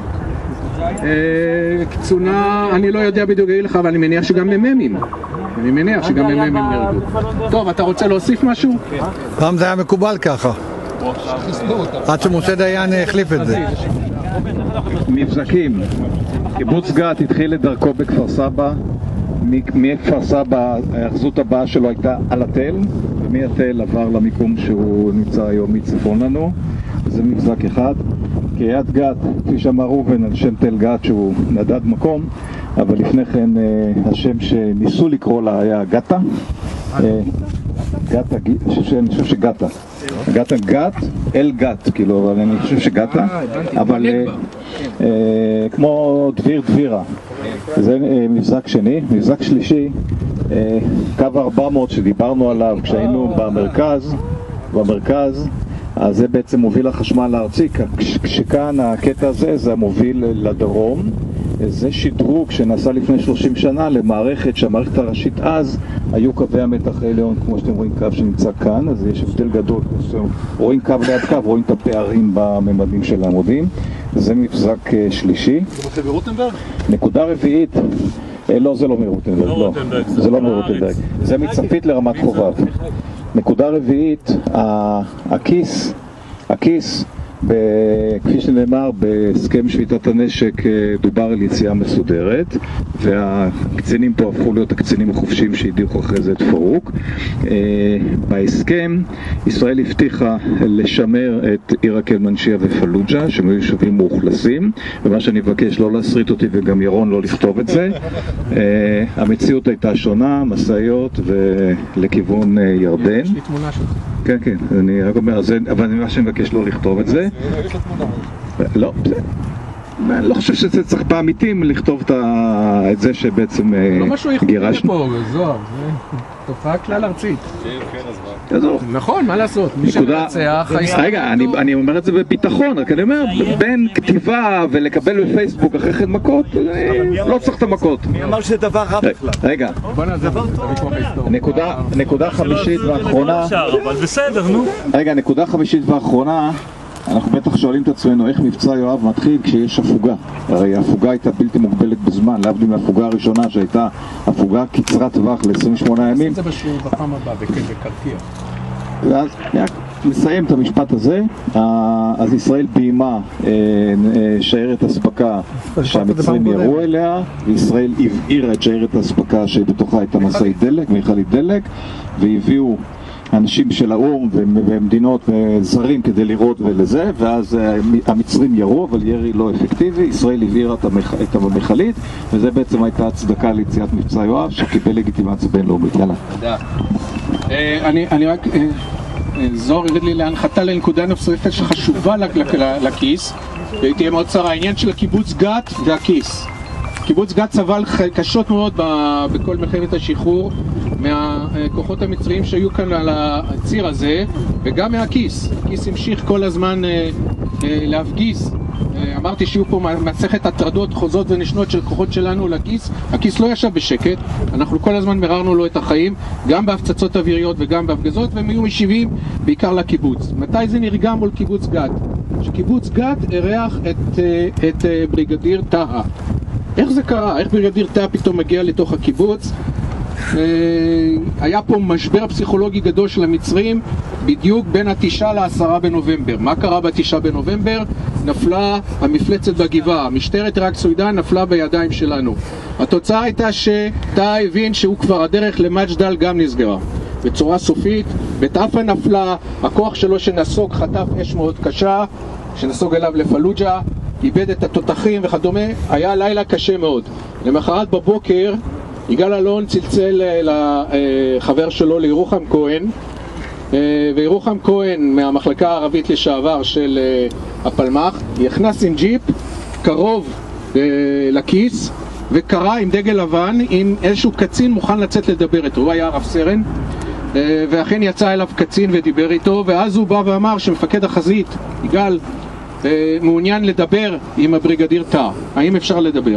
[SPEAKER 1] קצונה, אני לא יודע בדיוק להגיד לך, אבל אני מניח שגם מממים. אני מניח שגם מממים נהרגו. טוב, אתה רוצה להוסיף משהו?
[SPEAKER 10] פעם זה היה מקובל ככה. עד שמשה דיין החליף את זה.
[SPEAKER 11] מבזקים. קיבוץ גת התחיל את דרכו בכפר סבא. מכפר סבא, האחזות הבאה שלו הייתה על התל, ומהתל עבר למיקום שהוא נמצא היום מצפון לנו. זה מבזק אחד. קריית גת, כפי שאמר ראובן, על שם תל גת שהוא נדד מקום, אבל לפני כן השם שניסו לקרוא לה היה גתה. גתה, אני חושב שגתה. גתה גת אל גת, כאילו, אבל אני חושב שגתה. אבל כמו דביר דבירה. זה מבזק שני. מבזק שלישי, קו ארבע מאות שדיברנו עליו כשהיינו במרכז, במרכז, אז זה בעצם מוביל החשמל הארצי, כשכאן הקטע הזה זה המוביל לדרום. זה שדרוג שנעשה לפני שלושים שנה למערכת שהמערכת הראשית אז היו קווי המתח העליון, כמו שאתם רואים קו שנמצא כאן, אז יש הבדל גדול, רואים קו ליד קו, רואים את הפערים בממדים של העמודים. זה מבזק שלישי.
[SPEAKER 8] זה ברוטנברג?
[SPEAKER 11] נקודה רביעית, לא, זה לא מרוטנברג, לא, זה לא מרוטנברג, זה מצפית לרמת חובב. נקודה רביעית, הכיס, הכיס, כפי שנאמר, בהסכם שביתת הנשק דובר על יציאה מסודרת, והקצינים פה הפכו להיות הקצינים החופשיים שהדיחו אחרי זה את פרוק. בהסכם ישראל הבטיחה לשמר את עיר הקלמנשיה ופלוג'ה, שהם היו יישובים מאוכלסים, ומה שאני מבקש לא להסריט אותי וגם ירון לא לכתוב את זה. המציאות הייתה שונה, מסעיות ולכיוון ירדן.
[SPEAKER 1] יש לי תמונה שלך.
[SPEAKER 11] כן, כן, אני רק אומר, אבל מה שאני מבקש לא לכתוב את זה. לא, אני לא חושב שזה צריך באמיתים לכתוב את זה שבעצם גירשנו.
[SPEAKER 1] לא משהו ייחודי פה, זוהר, זה תופעה כלל ארצית. נכון, מה לעשות? מי שמנצח...
[SPEAKER 11] רגע, אני אומר את זה בביטחון, רק אני אומר, בין כתיבה ולקבל בפייסבוק אחרי כן מכות, לא צריך את המכות.
[SPEAKER 6] מי אמר שזה דבר רע בכלל?
[SPEAKER 11] רגע, נקודה חמישית ואחרונה...
[SPEAKER 6] אבל בסדר, נו.
[SPEAKER 11] רגע, נקודה חמישית ואחרונה, אנחנו בטח שואלים את עצמנו איך מבצע יואב מתחיל כשיש הפוגה. הרי ההפוגה הייתה בלתי מוגבלת בזמן, להבדיל מההפוגה הראשונה שהייתה הפוגה קצרת טווח ל-עשרים ושמונה ימים.
[SPEAKER 1] זה בשיעור בפעם הבאה, בקרקיה.
[SPEAKER 11] ואז נסיים את המשפט הזה. אז ישראל ביימה שיירת אספקה שהמצרים ירו אליה, וישראל הבעירה את שיירת האספקה שבתוכה הייתה מסעית דלק, מיכלית דלק, והביאו אנשים של האום ומדינות וזרים כדי לראות ולזה, ואז המצרים ירו, אבל ירי לא אפקטיבי. ישראל הבעירה את המכלית, וזה בעצם הייתה הצדקה ליציאת מבצע יואב שקיבל לגיטימציה בינלאומית. יאללה.
[SPEAKER 1] תודה. אני רק... זוהר ירד לי להנחתה לנקודה נוספת שחשובה לכיס, והיא תהיה מאוד צרה, העניין של הקיבוץ גת והכיס. קיבוץ גת סבל קשות מאוד בכל מלחמת השחרור מהכוחות המצריים שהיו כאן על הציר הזה, וגם מהכיס. הכיס המשיך כל הזמן להפגיז. אמרתי שיהיו פה מסכת הטרדות חוזות ונשנות של כוחות שלנו לכיס. הכיס לא ישב בשקט, אנחנו כל הזמן מררנו לו את החיים, גם בהפצצות אוויריות וגם בהפגזות, והם היו משיבים בעיקר לקיבוץ. מתי זה נרגע מול קיבוץ גת? שקיבוץ גת אירח את, את בריגדיר טהה. איך זה קרה? איך בריגדיר טהה פתאום מגיע לתוך הקיבוץ? היה פה משבר פסיכולוגי גדול של המצרים בדיוק בין התשעה לעשרה בנובמבר. מה קרה בתשעה בנובמבר? נפלה המפלצת בגבעה, משטרת עיראק סעודן נפלה בידיים שלנו. התוצאה הייתה שטאה הבין שהוא כבר הדרך למג'דל גם נסגרה בצורה סופית. בית עפה נפלה, הכוח שלו שנסוג חטף אש מאוד קשה שנסוג אליו לפלוג'ה, איבד את התותחים וכדומה. היה לילה קשה מאוד. למחרת בבוקר יגאל אלון צלצל לחבר שלו לירוחם כהן, וירוחם כהן מהמחלקה הערבית לשעבר של הפלמ"ח יכנס עם ג'יפ קרוב לכיס וקרא עם דגל לבן עם איזשהו קצין מוכן לצאת לדבר איתו. הוא היה רב סרן, ואכן יצא אליו קצין ודיבר איתו, ואז הוא בא ואמר שמפקד החזית יגאל מעוניין לדבר עם הבריגדיר תא, האם אפשר לדבר?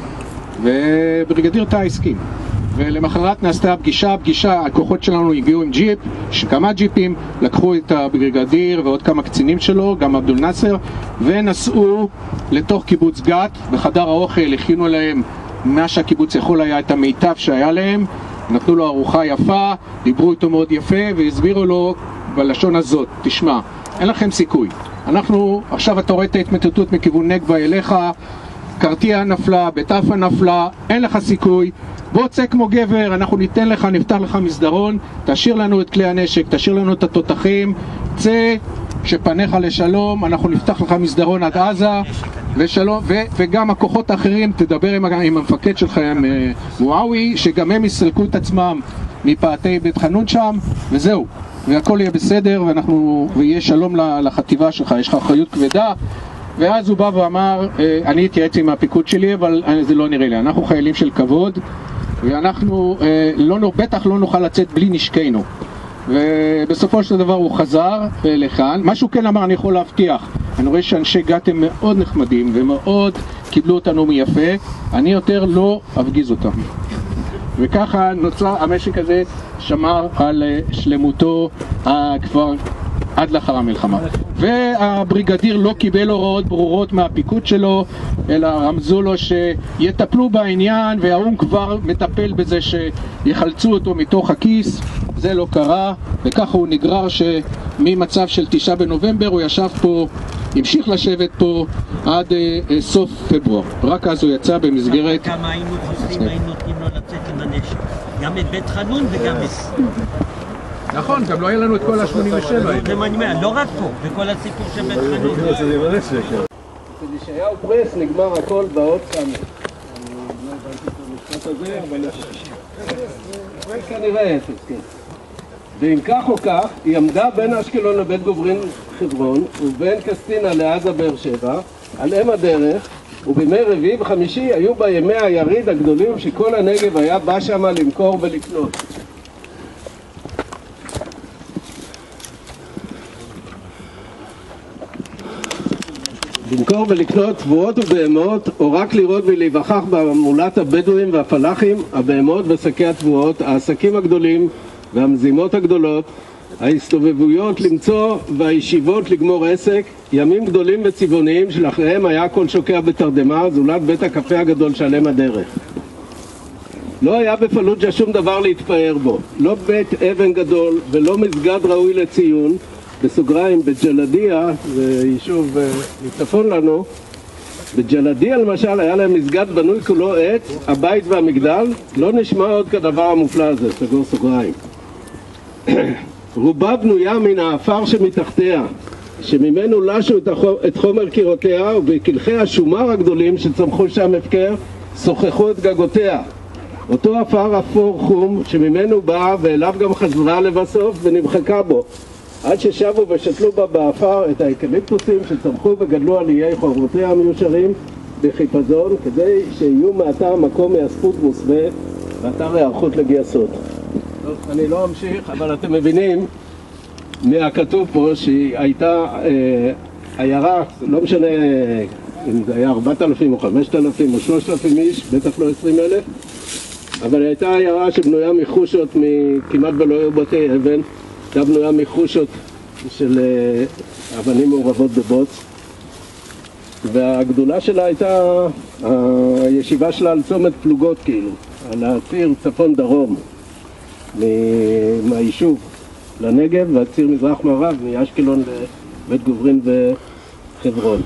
[SPEAKER 1] ובריגדיר תא הסכים. ולמחרת נעשתה פגישה, פגישה, הכוחות שלנו הגיעו עם ג'יפ, כמה ג'יפים, לקחו את הבריגדיר ועוד כמה קצינים שלו, גם עבדול נאסר, ונסעו לתוך קיבוץ גת. בחדר האוכל הכינו להם מה שהקיבוץ יכול היה, את המיטב שהיה להם, נתנו לו ארוחה יפה, דיברו איתו מאוד יפה והסבירו לו בלשון הזאת, תשמע, אין לכם סיכוי, אנחנו, עכשיו אתה רואה את ההתמוטטות מכיוון נגבה אליך, קרטיה נפלה, בית אפה נפלה, אין לך סיכוי, בוא צא כמו גבר, אנחנו ניתן לך, נפתח לך מסדרון, תשאיר לנו את כלי הנשק, תשאיר לנו את התותחים, צא, שפניך לשלום, אנחנו נפתח לך מסדרון עד עזה, ושלום, ו, וגם הכוחות האחרים, תדבר עם, עם המפקד שלך, עם מואווי, שגם הם יסלקו את עצמם מפאתי בית חנון שם, וזהו, והכל יהיה בסדר, ואנחנו, ויהיה שלום לחטיבה שלך, יש לך אחריות כבדה. ואז הוא בא ואמר, אני אתייעץ עם הפיקוד שלי, אבל זה לא נראה לי, אנחנו חיילים של כבוד, ואנחנו לא, בטח לא נוכל לצאת בלי נשקנו. ובסופו של דבר הוא חזר לכאן. מה שהוא כן אמר, אני יכול להבטיח, אני רואה שאנשי גת הם מאוד נחמדים ומאוד קיבלו אותנו מיפה, אני יותר לא אפגיז אותם. וככה נוצר, המשק הזה שמר על שלמותו כבר עד לאחר המלחמה. והבריגדיר לא קיבל הוראות ברורות מהפיקוד שלו, אלא רמזו לו שיטפלו בעניין, והאום כבר מטפל בזה שיחלצו אותו מתוך הכיס. זה לא קרה, וככה הוא נגרר שממצב של תשעה בנובמבר הוא ישב פה, המשיך לשבת פה עד uh, סוף פברואר. רק אז הוא יצא במסגרת...
[SPEAKER 6] כמה היינו חוסים, היינו נותנים לו לצאת עם הנשק. גם את בית חנון וגם את...
[SPEAKER 1] נכון, גם לא היה לנו את כל ה-שמונים ושבע.
[SPEAKER 6] זה מה אני אומר, לא רק פה, בכל הסיפור של בית חנון.
[SPEAKER 2] אצל ישעיהו פרס נגמר הכל באות כאן. אני לא הבנתי את המשפט הזה, אבל... זה כנראה אפס, כן. ואם כך או כך, היא עמדה בין אשקלון לבית גוברין חברון, ובין קסטינה לעזה באר שבע, על אם הדרך, ובימי רביעי וחמישי היו בה ימי היריד הגדולים שכל הנגב היה בא שמה למכור ולקנות. למכור ולקנות תבואות ובהמות, או רק לראות ולהיווכח במולת הבדואים והפלאחים, הבהמות ושקי התבואות, העסקים הגדולים והמזימות הגדולות, ההסתובבויות למצוא והישיבות לגמור עסק, ימים גדולים וצבעוניים שלאחריהם היה כל שוקע בתרדמה, זולת בית הקפה הגדול שעליהם הדרך. לא היה בפלוג'ה שום דבר להתפאר בו, לא בית אבן גדול ולא מסגד ראוי לציון, בסוגריים בג'לדיה, זה יישוב מצפון לנו, בג'לדיה למשל היה להם מסגד בנוי כולו עץ, הבית והמגדל, לא נשמע עוד כדבר המופלא הזה, סגור סוגריים. רובה בנויה מן האפר שמתחתיה, שממנו לשו את חומר קירותיה, ובקלחי השומר הגדולים שצמחו שם הפקר, שוחחו את גגותיה. אותו אפר אפור חום שממנו באה ואליו גם חזרה לבסוף ונמחקה בו, עד ששבו ושתלו בה באפר את האקליפטוסים שצמחו וגדלו על איי חורבותיה המיושרים בחיפזון, כדי שיהיו מעתה מקום מהספות מוסווה ואתר היערכות לגייסות. טוב, אני לא אמשיך, אבל אתם מבינים מהכתוב פה שהיא הייתה אה, עיירה, לא משנה אם זה היה ארבעת אלפים או חמשת אלפים או שלושת אלפים איש, בטח לא עשרים אלף, אבל היא הייתה עיירה שבנויה מחושות, כמעט ולא היו בתי אבן, הייתה בנויה מחושות של uh, אבנים מעורבות בבוץ, והגדולה שלה הייתה הישיבה שלה על צומת פלוגות, כאילו על הציר צפון דרום מהיישוב לנגב, והציר מזרח מערב מאשקלון לבית גוברין וחברון.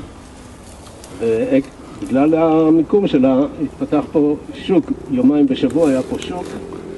[SPEAKER 2] ובגלל המיקום שלה התפתח פה שוק, יומיים בשבוע היה פה שוק,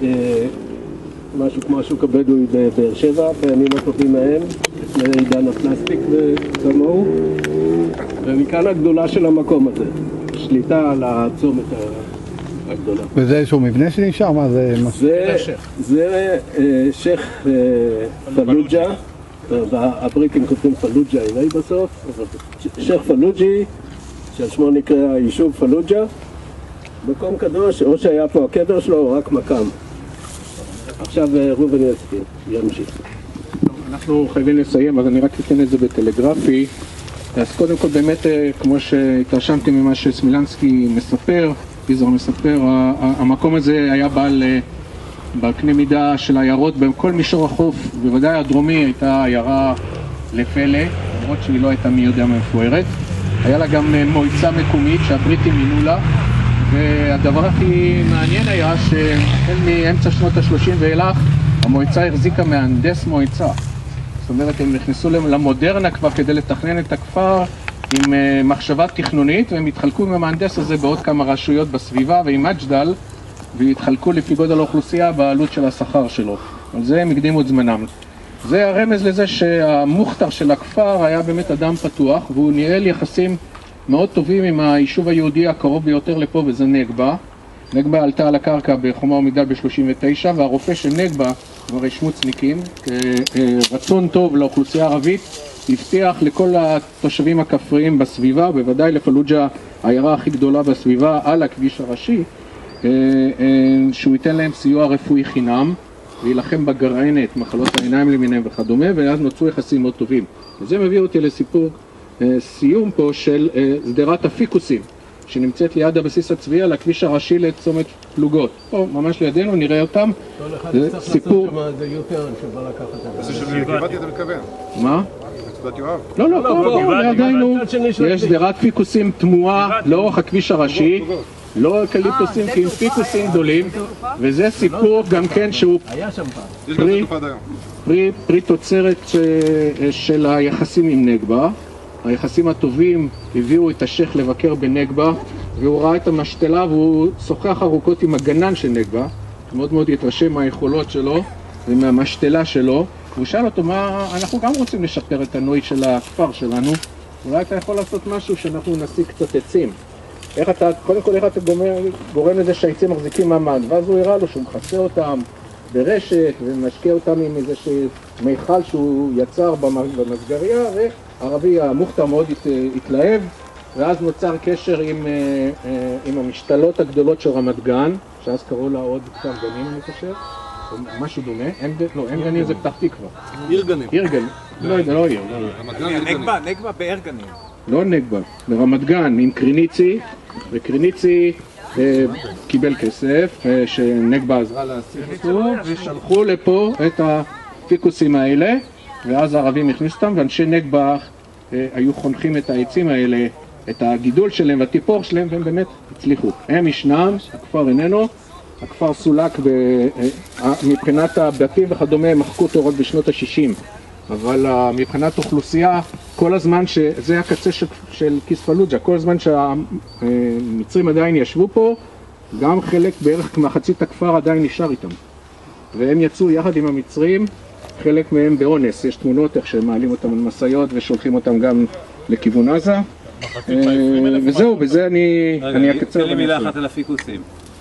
[SPEAKER 2] משהו כמו השוק הבדואי בבאר שבע, בימים הטובים מהם, לפני עידן הפלסטיק וכמוהו, ומכאן הגדולה של המקום הזה, שליטה על הצומת הגדולה.
[SPEAKER 10] וזה איזשהו מבנה שנשאר? מה זה?
[SPEAKER 2] זה, זה אה, שייח אה, פלוג'ה, והבריטים כותבים פלוג'ה אליי בסוף, שייח פלוג'י, שעל שמו נקרא היישוב פלוג'ה, מקום קדוש, או שהיה פה הקבר שלו או רק מקם. עכשיו ראובן יסקין, ימשיך.
[SPEAKER 1] אנחנו חייבים לסיים, אז אני רק אתן את זה בטלגרפי. אז קודם כל באמת, כמו שהתרשמתי ממה שסמילנסקי מספר, יזהר מספר, המקום הזה היה בעל בקנה מידה של עיירות בכל מישור החוף, בוודאי הדרומי הייתה עיירה לפלא, למרות שהיא לא הייתה מי יודע מפוארת. היה לה גם מועצה מקומית שהבריטים מינו לה, והדבר הכי מעניין היה שהחל מאמצע שנות ה-שלושים ואילך המועצה החזיקה מהנדס מועצה. זאת אומרת, הם נכנסו למודרנה כבר כדי לתכנן את הכפר עם מחשבה תכנונית, והם התחלקו עם המהנדס הזה בעוד כמה רשויות בסביבה ועם מג'דל, והתחלקו לפי גודל האוכלוסייה בעלות של השכר שלו. על זה הם הקדימו את זמנם. זה הרמז לזה שהמוכתר של הכפר היה באמת אדם פתוח, והוא ניהל יחסים מאוד טובים עם היישוב היהודי הקרוב ביותר לפה, וזה נגבה. נגבה עלתה על הקרקע בחומה ומגדל ב-שלושים ותשע, והרופא של נגבה, כבר שמוצניקים, רצון טוב לאוכלוסייה הערבית, הבטיח לכל התושבים הכפריים בסביבה, בוודאי לפלוג'ה, העיירה הכי גדולה בסביבה, על הכביש הראשי, שהוא ייתן להם סיוע רפואי חינם, וילחם בגרענת, מחלות העיניים למיניהם וכדומה, ואז נוצרו יחסים מאוד טובים. וזה מביא אותי לסיפור סיום פה של שדרת הפיקוסים, שנמצאת ליד הבסיס הצבאי על הכביש הראשי לצומת פלוגות. פה, ממש לידינו, נראה אותם. זה סיפור...
[SPEAKER 2] זה יותר שבא לקחת את זה.
[SPEAKER 3] זה של גבעתי אתה מתכוון?
[SPEAKER 1] מה?
[SPEAKER 3] מצוות יואב?
[SPEAKER 1] לא, לא, פה, לידינו. יש שדרת פיקוסים תמוהה לאורך הכביש הראשי. לא אקליפטוסים, כי עם פיקוסים גדולים. וזה סיפור גם כן שהוא פרי תוצרת של היחסים עם נגבה. היחסים הטובים הביאו את השייח לבקר בנגבה, והוא ראה את המשתלה והוא שוחח ארוכות עם הגנן של נגבה, מאוד מאוד התרשם מהיכולות שלו ומהמשתלה שלו. הוא שאל אותו, מה, אנחנו גם רוצים לשפר את הנוי של הכפר שלנו, אולי אתה יכול לעשות משהו שאנחנו נשיג קצת עצים. איך אתה, קודם כל איך אתה גומר, גורם לזה שהעצים מחזיקים מעמד, ואז הוא הראה לו שהוא מכסה אותם ברשת ומשקיע אותם עם איזה מיכל שהוא יצר במסגריה, והערבי המוכתר מאוד התלהב, ואז נוצר קשר עם, עם המשתלות הגדולות של רמת גן, שאז קראו לה עוד כפר גנים אני חושב, משהו דומה, אין, לא, אין גנים זה פתח תקווה.
[SPEAKER 8] עיר גנים.
[SPEAKER 1] עיר גנים, לא יודע, לא עיר.
[SPEAKER 4] נגבה, נגבה בעיר גנים.
[SPEAKER 1] לא נגבה, ברמת גן עם קריניצי, וקריניצי אה, קיבל כסף, אה, שנגבה עזרה להשיג אותו, ושלחו לפה את הפיקוסים האלה, ואז הערבים הכניסו אותם, ואנשי נגבה אה, היו חונכים את העצים האלה, את הגידול שלהם והטיפוח שלהם, והם באמת הצליחו. הם ישנם, הכפר איננו, הכפר סולק ב, אה, מבחינת הבתים וכדומה, הם מחקו אותו רק בשנות ה-שישים. אבל uh, מבחינת אוכלוסייה, כל הזמן שזה הקצה של, של כיס פלוג'ה, כל הזמן שהמצרים עדיין ישבו פה, גם חלק, בערך מחצית הכפר עדיין נשאר איתם. והם יצאו יחד עם המצרים, חלק מהם באונס, יש תמונות איך שהם מעלים אותם על מסעיות ושולחים אותם גם לכיוון עזה. וזהו, בזה אני, אני אקצר.
[SPEAKER 12] תן לי מילה אחת על הפיקוסים.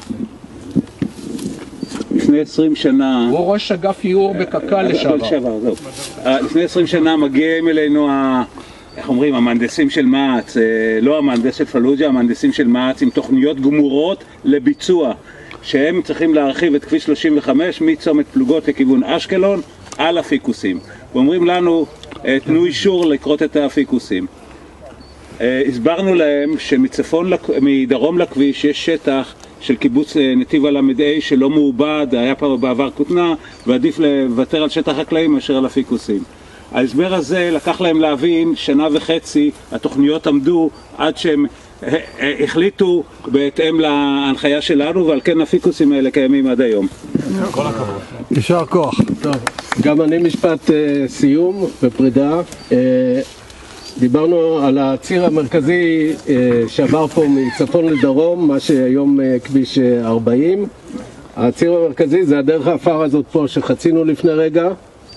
[SPEAKER 12] לפני עשרים שנה...
[SPEAKER 1] הוא ראש אגף ייעור בקק"ל לשעבר.
[SPEAKER 12] לפני עשרים שנה מגיעים אלינו, איך אומרים, המהנדסים של מע"צ, לא המהנדס של פלוג'ה, המהנדסים של מע"צ עם תוכניות גמורות לביצוע, שהם צריכים להרחיב את כביש שלושים וחמש מצומת פלוגות לכיוון אשקלון על הפיקוסים. ואומרים לנו, תנו אישור לקרות את הפיקוסים. הסברנו להם שמצפון, מדרום לכביש יש שטח של קיבוץ נתיב הל"ה שלא מעובד, היה פעם בעבר כותנה, ועדיף לוותר על שטח חקלאי מאשר על הפיקוסים. ההסבר הזה לקח להם להבין שנה וחצי, התוכניות עמדו עד שהם החליטו בהתאם להנחיה שלנו, ועל כן הפיקוסים האלה קיימים עד היום.
[SPEAKER 2] כל הכבוד.
[SPEAKER 10] יישר כוח.
[SPEAKER 2] טוב, גם אני משפט סיום ופרידה. דיברנו על הציר המרכזי שעבר פה מצפון לדרום, מה שהיום כביש ארבעים. הציר המרכזי זה הדרך האפר הזאת פה שחצינו לפני רגע.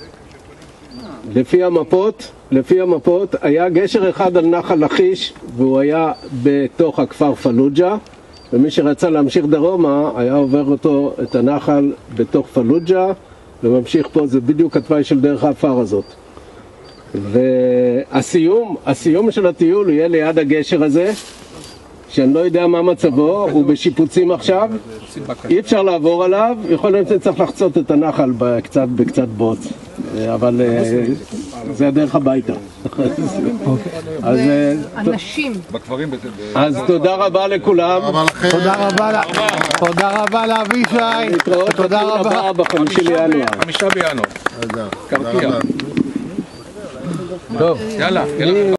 [SPEAKER 2] לפי המפות, לפי המפות היה גשר אחד על נחל לכיש, והוא היה בתוך הכפר פלוג'ה, ומי שרצה להמשיך דרומה היה עובר אותו, את הנחל בתוך פלוג'ה, וממשיך פה, זה בדיוק התוואי של דרך האפר הזאת. והסיום, הסיום של הטיול יהיה ליד הגשר הזה, שאני לא יודע מה מצבו, הוא בשיפוצים עכשיו, אי אפשר לעבור עליו, יכול להיות שצריך לחצות את הנחל בקצת, בקצת בוץ, אבל זה הדרך הביתה. אז
[SPEAKER 5] אנשים.
[SPEAKER 2] אז תודה רבה לכולם.
[SPEAKER 10] תודה רבה, תודה רבה לאבישי. תודה רבה.
[SPEAKER 2] בחמישי לינואר.
[SPEAKER 1] חמישה בינואר. טוב, יאללה.